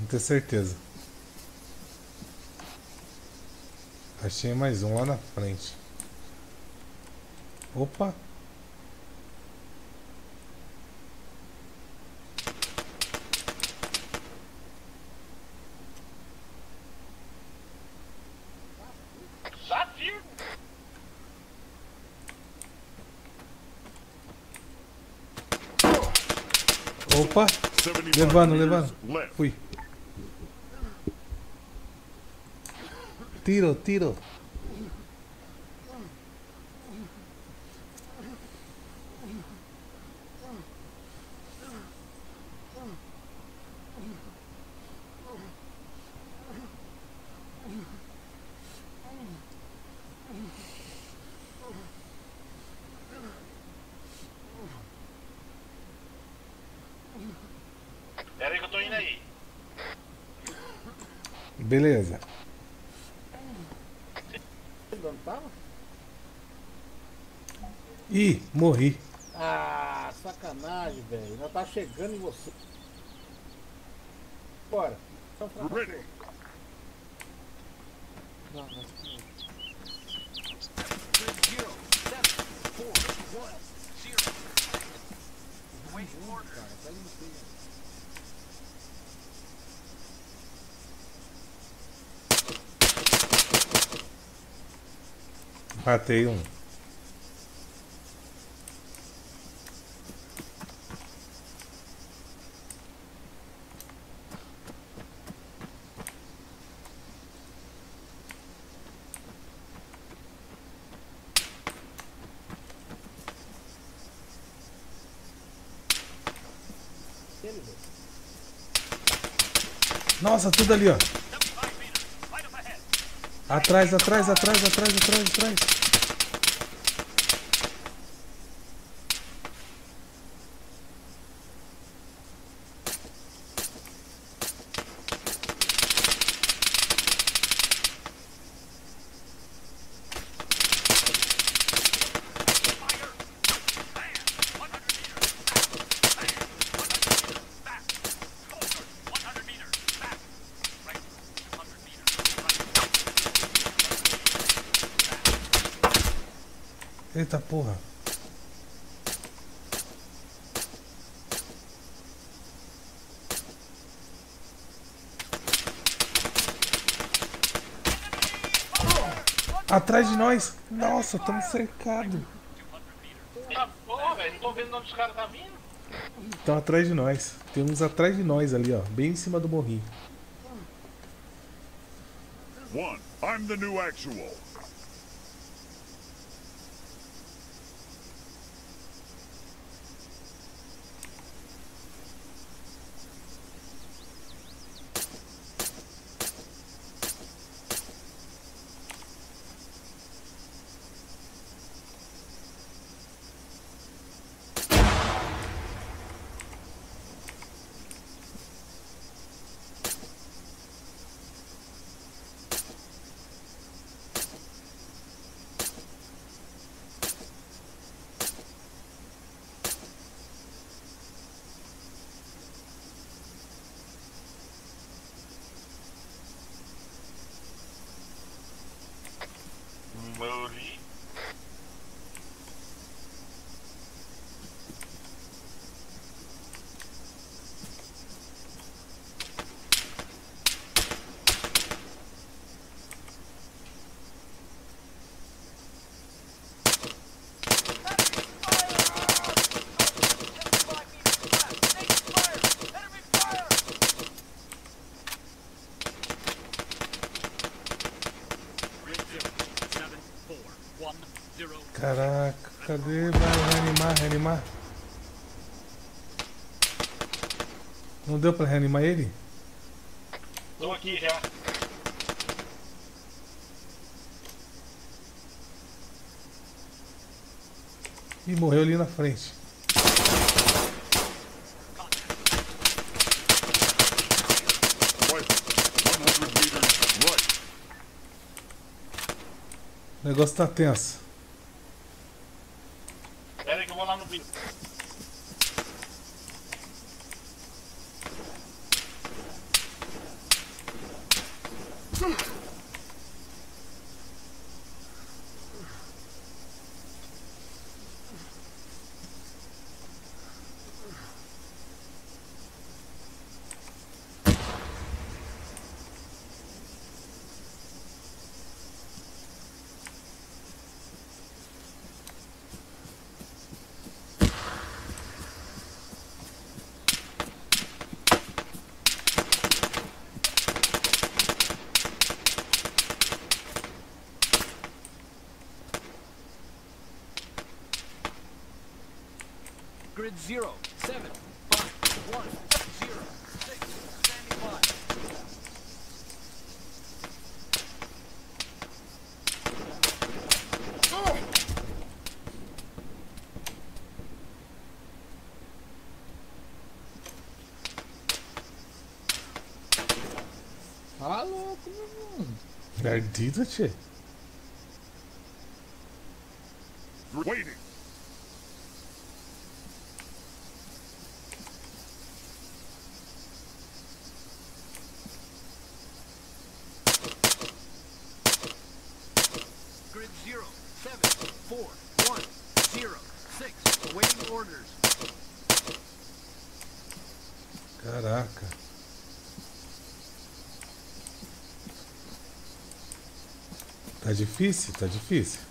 ter certeza. Achei mais um lá na frente. Opa! Desafio. Opa! seventy-five Levando, meters levando. left. Fui. Tiro, tiro. Pera aí que eu tô indo aí. Beleza. Onde tava? Ih, morri. Ah, sacanagem, velho. Ainda tá chegando em você. Bora. Então, pra Ready. Zero, seven, four, one, zero. Wait for order. Cara, tá ali no meio. Matei um. ele, velho. Nossa, tudo ali, ó. Atrás, atrás, atrás, atrás, atrás, atrás. Eita porra. Atrás de nós. Nossa, estamos cercados. Ah, porra, velho, não tô vendo onde os caras tá vindo. Estão atrás de nós. Tem uns atrás de nós ali, ó. Bem em cima do morrinho. One, I'm the new actual. Morri. Caraca, cadê? Vai reanimar, reanimar. Não deu pra reanimar ele? Tô aqui já. Ih, morreu ali na frente. O negócio tá tenso. Pera aí que eu vou lá no vídeo. Grid zero, seven, five, one, zero, six, standing by. Ah, louco, meu irmão. Perdido, tchê. Waiting. Grid zero, seven, four, one, zero, six, awaiting orders. Caraca. Tá difícil, tá difícil.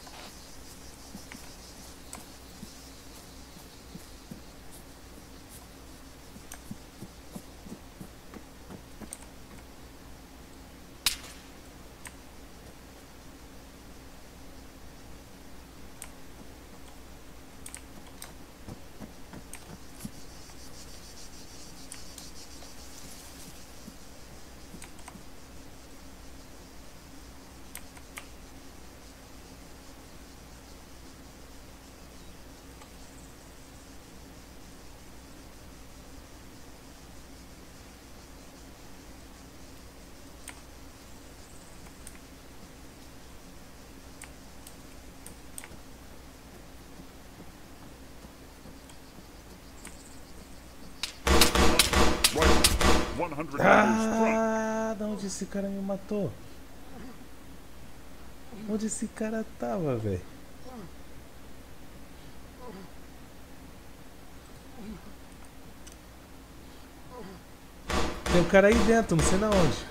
one hundred meters front. Ah, da onde esse cara me matou? Onde esse cara tava, velho? Tem um cara aí dentro, não sei na onde.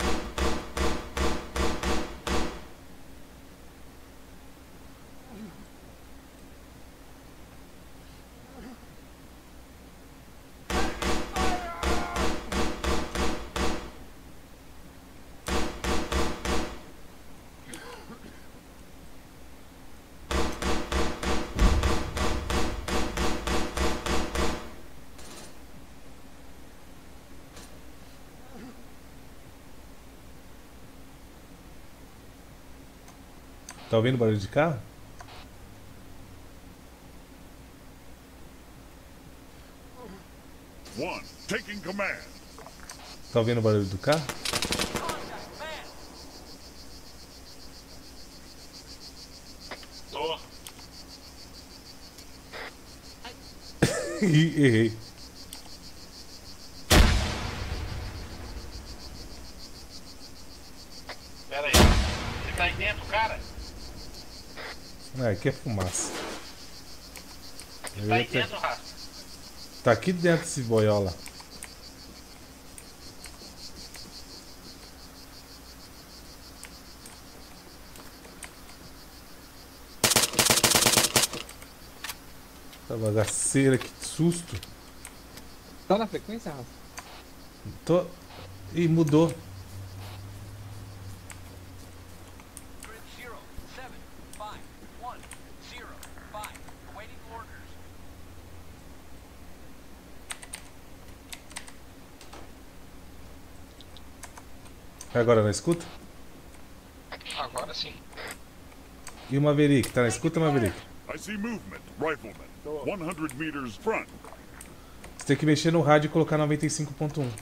Tá ouvindo barulho de carro? One, taking command. Tá ouvindo barulho do carro? Tô. Ih, errei. Pera aí. Você tá aí dentro, cara? Ah, aqui é fumaça. Você Eu tá aí ia ter- dentro, Rafa? Tá aqui dentro esse boiola. Tá bagaceira, que susto. Tá na frequência, Rafa? Tô... Ih, mudou. Grid zero, seven, five, one, zero, five, awaiting orders. Agora na escuta? Agora sim. E o Maverick? Tá na escuta, Maverick? I see movement. Rifleman. one hundred meters front. Você tem que mexer no rádio e colocar noventa e cinco ponto um.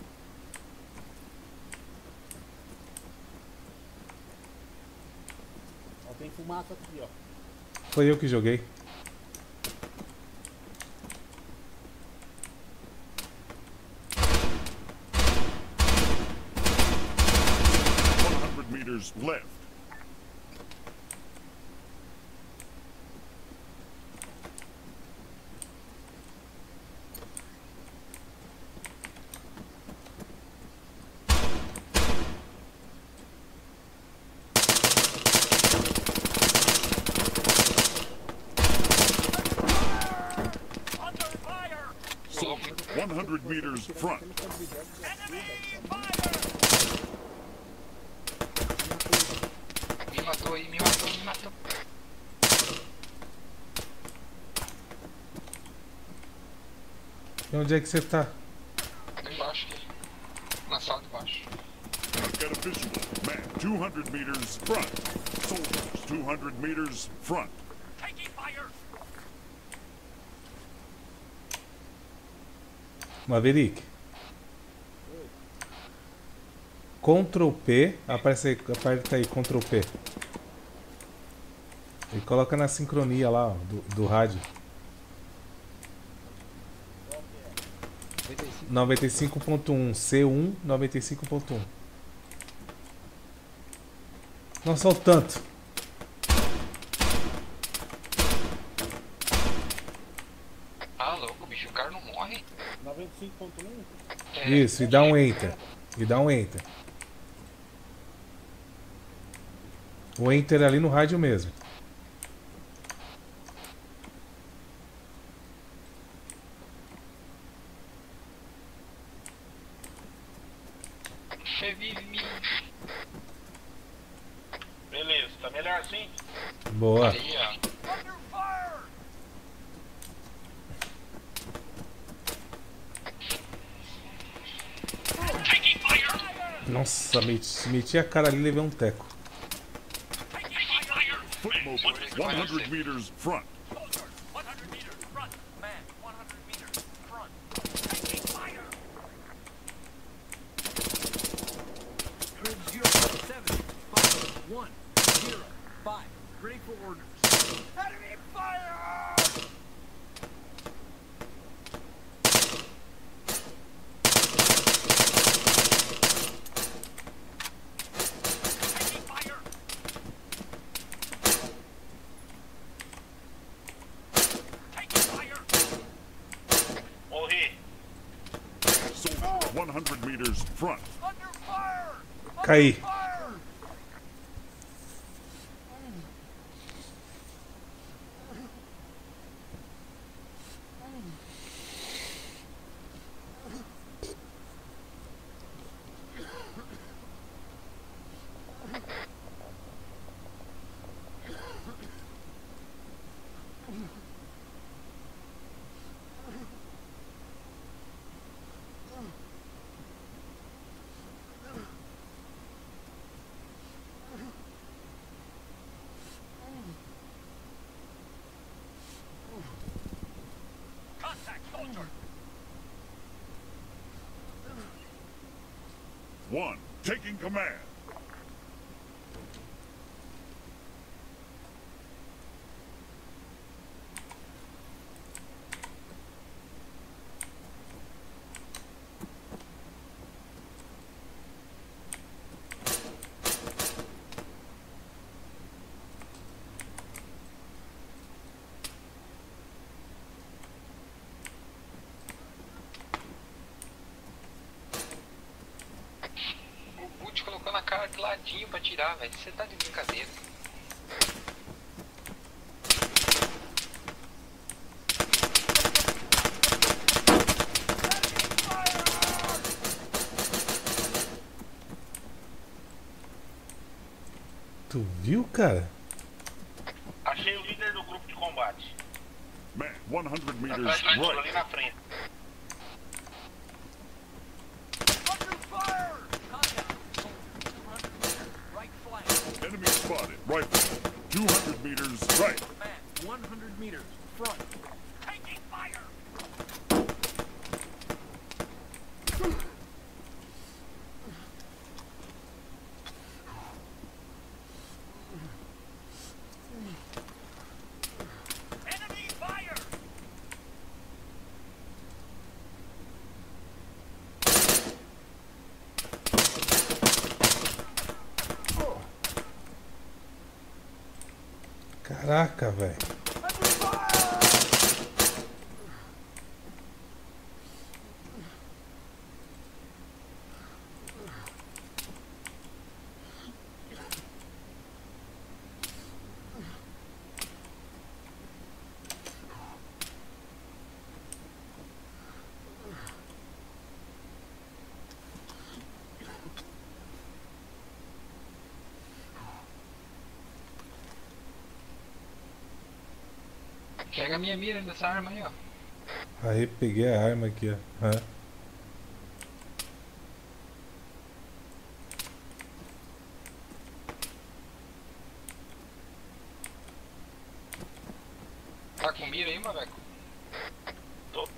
Ó, tem fumaça aqui, ó. Foi eu que joguei. one hundred meters left. one hundred meters front. Me matou aí, me matou, me matou. E onde é que você tá? Lá embaixo aqui. Na sala de baixo. I've got a visual. Man, two hundred meters front. Soldiers, two hundred meters front. Taking fire! Maverick. Ctrl P, aparece aí, aperta aí, Ctrl P. E coloca na sincronia lá, ó, do, do rádio. noventa e cinco ponto um, C um, noventa e cinco ponto um. Não são tanto. Ah, louco, bicho, o cara não morre. noventa e cinco ponto um? É, Isso, e dá um Enter. E dá um Enter. O Enter é ali no rádio mesmo. Revive-me. Beleza, tá melhor assim? Boa. Aí, ó. Under fire! Taking fire! Nossa, meti, meti a cara ali e levei um teco. Taking fire! Foot mobile, one hundred meters front. Soldier, one hundred meters front. Man, one hundred meters front. Taking fire! Grid zero seven five one zero five. Ready for orders. Enemy fire! Taking fire! Taking fire! Morri. Soldiers, one hundred meters front. Under fire! Caí. Fire! Contact, soldier! One, taking command. O Butch colocou na cara de ladinho pra tirar, velho. Você tá de brincadeira. Tu viu, cara? Achei o líder do grupo de combate. Man, one hundred meters Atrás do tiro ali right. na frente. Under fire! Contact, soldier, two hundred meters, right flank. Enemy spotted. Rifle. two hundred meters right. Man, one hundred meters, front. Taking fire! Enemy fire! Caraca, velho. Under fire! Pega a minha mira dessa arma aí, ó. Aí peguei a arma aqui, ó. É. Tá com mira aí, Maveco? Tô.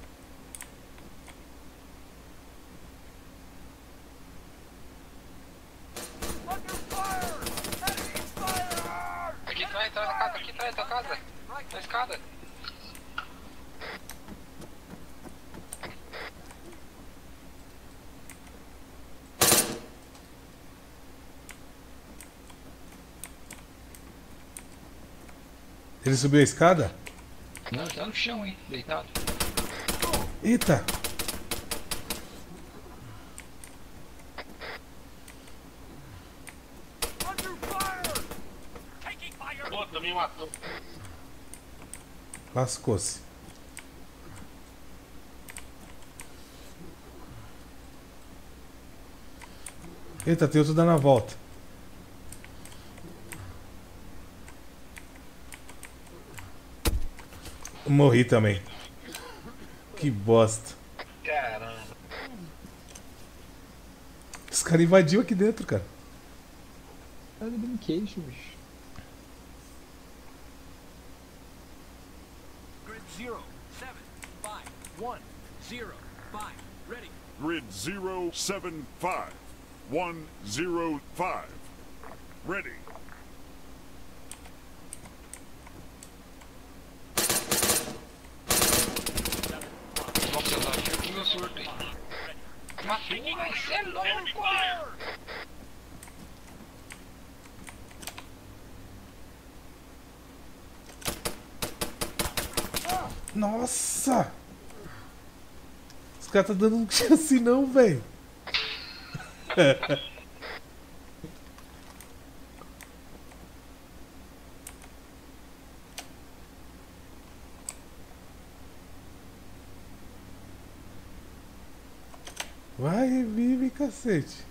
Aqui atrás, atrás da casa, aqui atrás da casa. Na escada. Ele subiu a escada? Não, tá no chão, hein? Deitado. Eita! Puta, me matou. Lascou-se. Eita, tem outro dando a volta. Morri também. Que bosta. Caramba. Os caras invadiu aqui dentro, cara. Tá de brinquedo, bicho. Grid zero, seven, five, one, zero, five. Ready. Grid zero seven five one zero five. Ready. Nossa, tá aqui o meu surto aí. Matou, vai ser louco! Nossa! Os caras tá dando um chance não, velho. Vai, revive, cacete.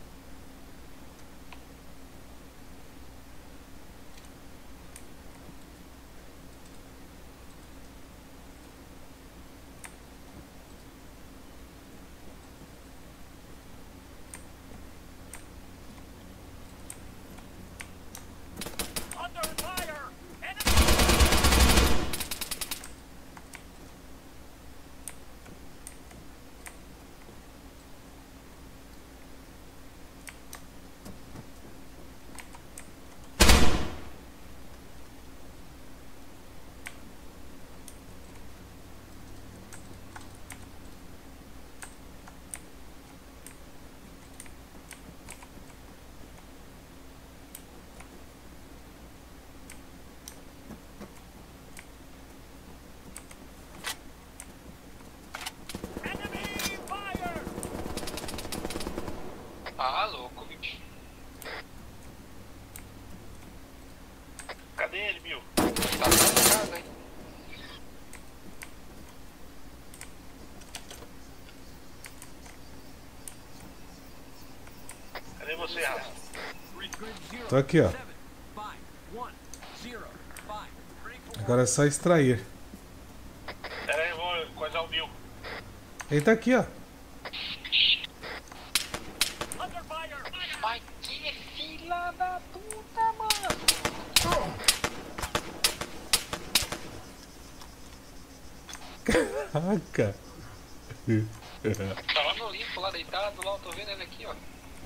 Ah, louco, bicho. Cadê ele, Bill? Tá atrás da casa, hein? Cadê você, Rafa? Tô aqui, ó. Agora é só extrair. Pera aí, eu vou coisar o Bill. Ele tá aqui, ó. Ai, que filha da puta, mano! Caraca. Tá lá no limpo, lá deitado, lá eu tô vendo ele aqui, ó.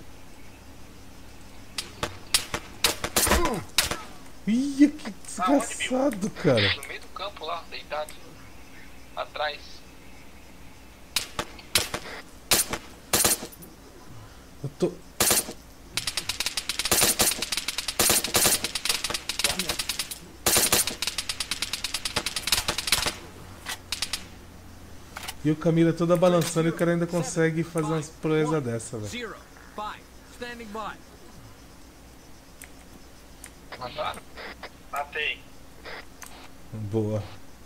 Ih, que desgraçado, cara. No meio do campo lá, deitado. Atrás. Eu tô... E o Camila toda balançando e o cara ainda consegue fazer umas proezas dessa, velho. Zero, five, standing by. Mataram? Matei. Boa.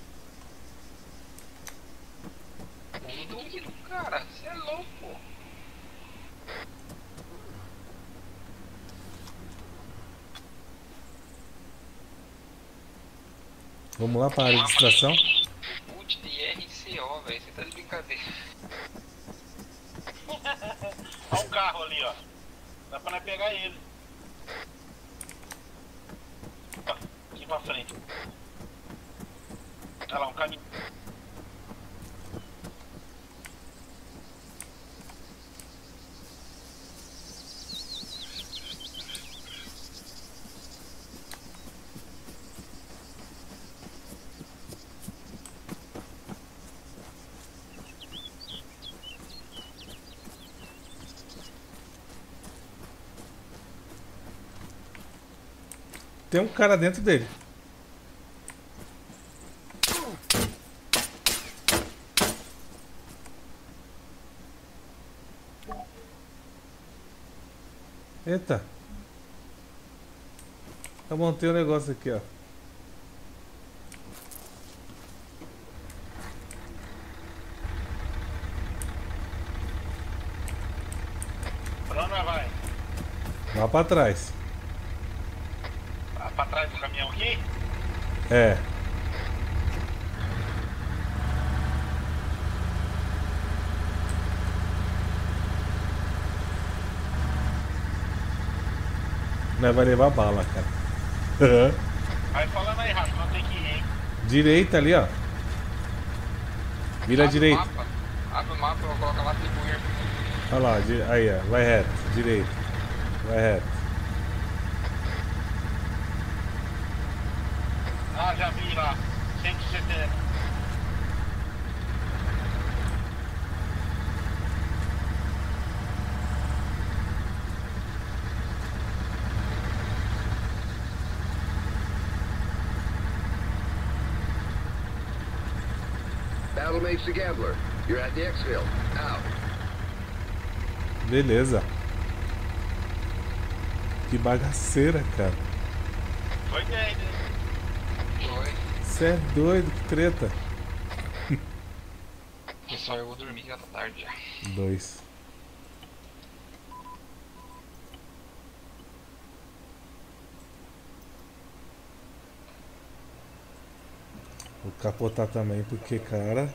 Duvido, cara. Você é louco. Vamos lá para a área de extração. Boot de R C velho. Você tá de brincadeira. Olha um carro ali, ó. Dá pra nós pegar ele. Ó, aqui pra frente. Olha lá, um caminho. Tem um cara dentro dele. Eita. Eu montei um negócio aqui, ó. Pra onde nós vai? Lá pra trás. Ah, pra trás do caminhão aqui? É. Nós vai levar bala, cara. Vai falando aí, Rafa, não tem que ir, hein? Direita ali, ó. Vira à Abre o direita. mapa. Abre o mapa, eu vou colocar lá atribuir. Olha lá, di- aí, ó. Vai reto. Direita. Vai reto. Ah, já vi lá. cento e setenta. Battlemage to Gambler. You're at the exfil. Out. Beleza. Que bagaceira, cara. Foi bem, né? Foi. Você é doido, que treta. Pessoal, eu vou dormir, já tá tarde já. Dois. Vou capotar também, porque, cara.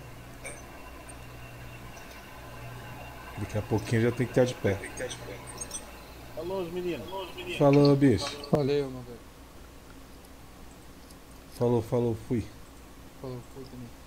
Daqui a pouquinho já tem que estar de pé. Falou, os meninos. Falou, bicho. Valeu, meu velho. Falou, falou, fui. Falou, fui também.